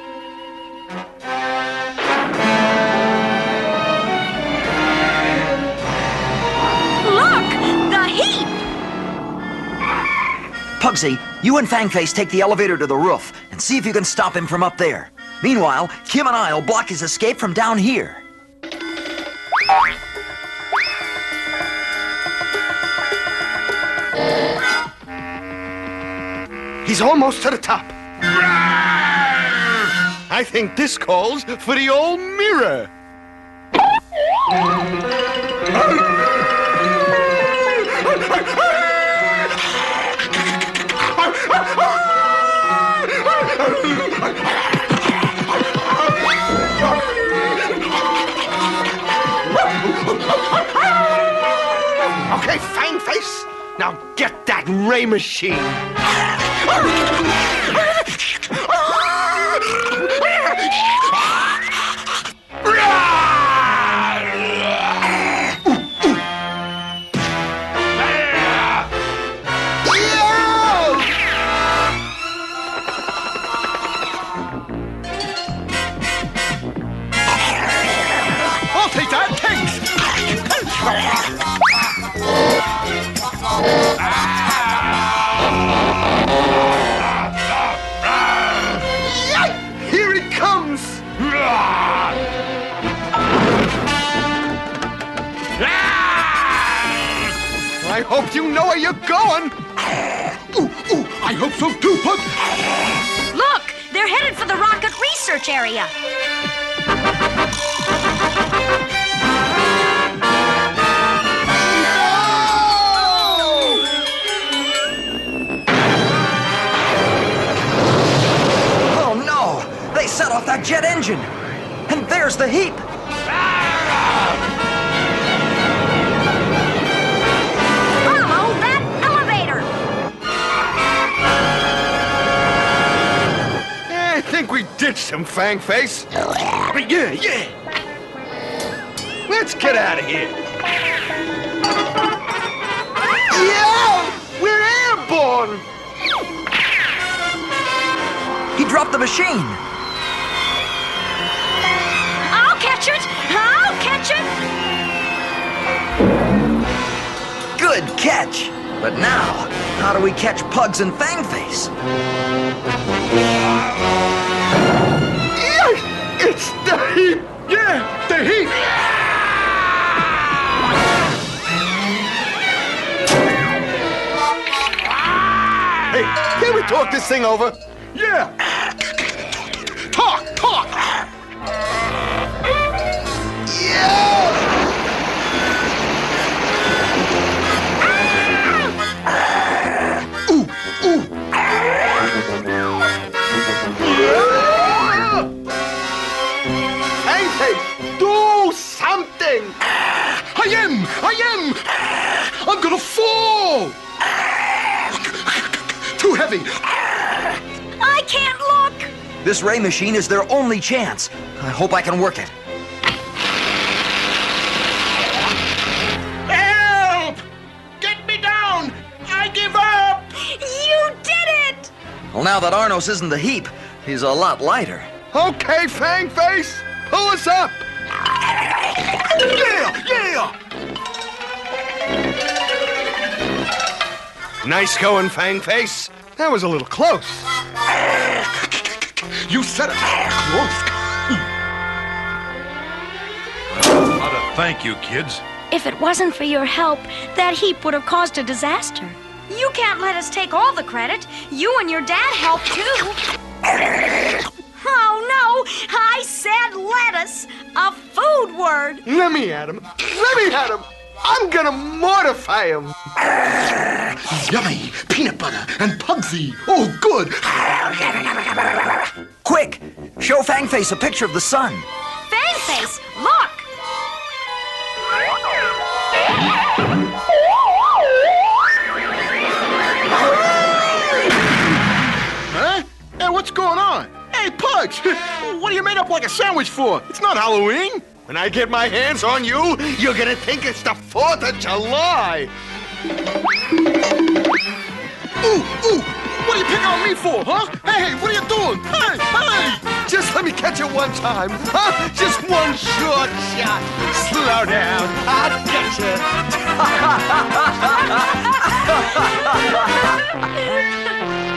Look! The Heap! Pugsy, you and Fangface take the elevator to the roof and see if you can stop him from up there. Meanwhile, Kim and I'll block his escape from down here. He's almost to the top. I think this calls for the old mirror. Okay, Fangface, now get that ray machine. I'll take that! Thanks! Here it comes! I hope you know where you're going! I hope so too, Pug! Look! They're headed for the rocket research area. Oh no! They set off that jet engine! And there's the Heap! Follow that elevator! I think we ditched him, Fangface. Yeah. Let's get out of here. gone. He dropped the machine. I'll catch it! I'll catch it! Good catch. But now, how do we catch Pugs and Fangface? It's the heap! Yeah, the heap! Hey, can we talk this thing over? Yeah! Talk! Yeah! Ooh! Hey, do something! I am! I'm gonna fall! Too heavy! I can't look! This ray machine is their only chance. I hope I can work it. Help! Get me down! I give up! You did it! Well, now that Arnos isn't the heap, he's a lot lighter. Okay, Fangface! Pull us up! Yeah! Nice going, Fangface. That was a little close. You said it. Close. How to thank you, kids. If it wasn't for your help, that heap would have caused a disaster. You can't let us take all the credit. You and your dad helped too. Oh no! I said lettuce! A food word! Let me at him! I'm gonna mortify him! Yummy! Peanut butter and Pugsy! Oh, good! Quick! Show Fangface a picture of the sun. Fangface, look! Huh? Hey, what's going on? Hey, Pugs! What are you made up like a sandwich for? It's not Halloween! When I get my hands on you, you're gonna think it's the 4th of July! Ooh! What are you picking on me for, huh? Hey, what are you doing? Hey! Just let me catch it one time, huh? Just one short shot. Slow down, I'll get you.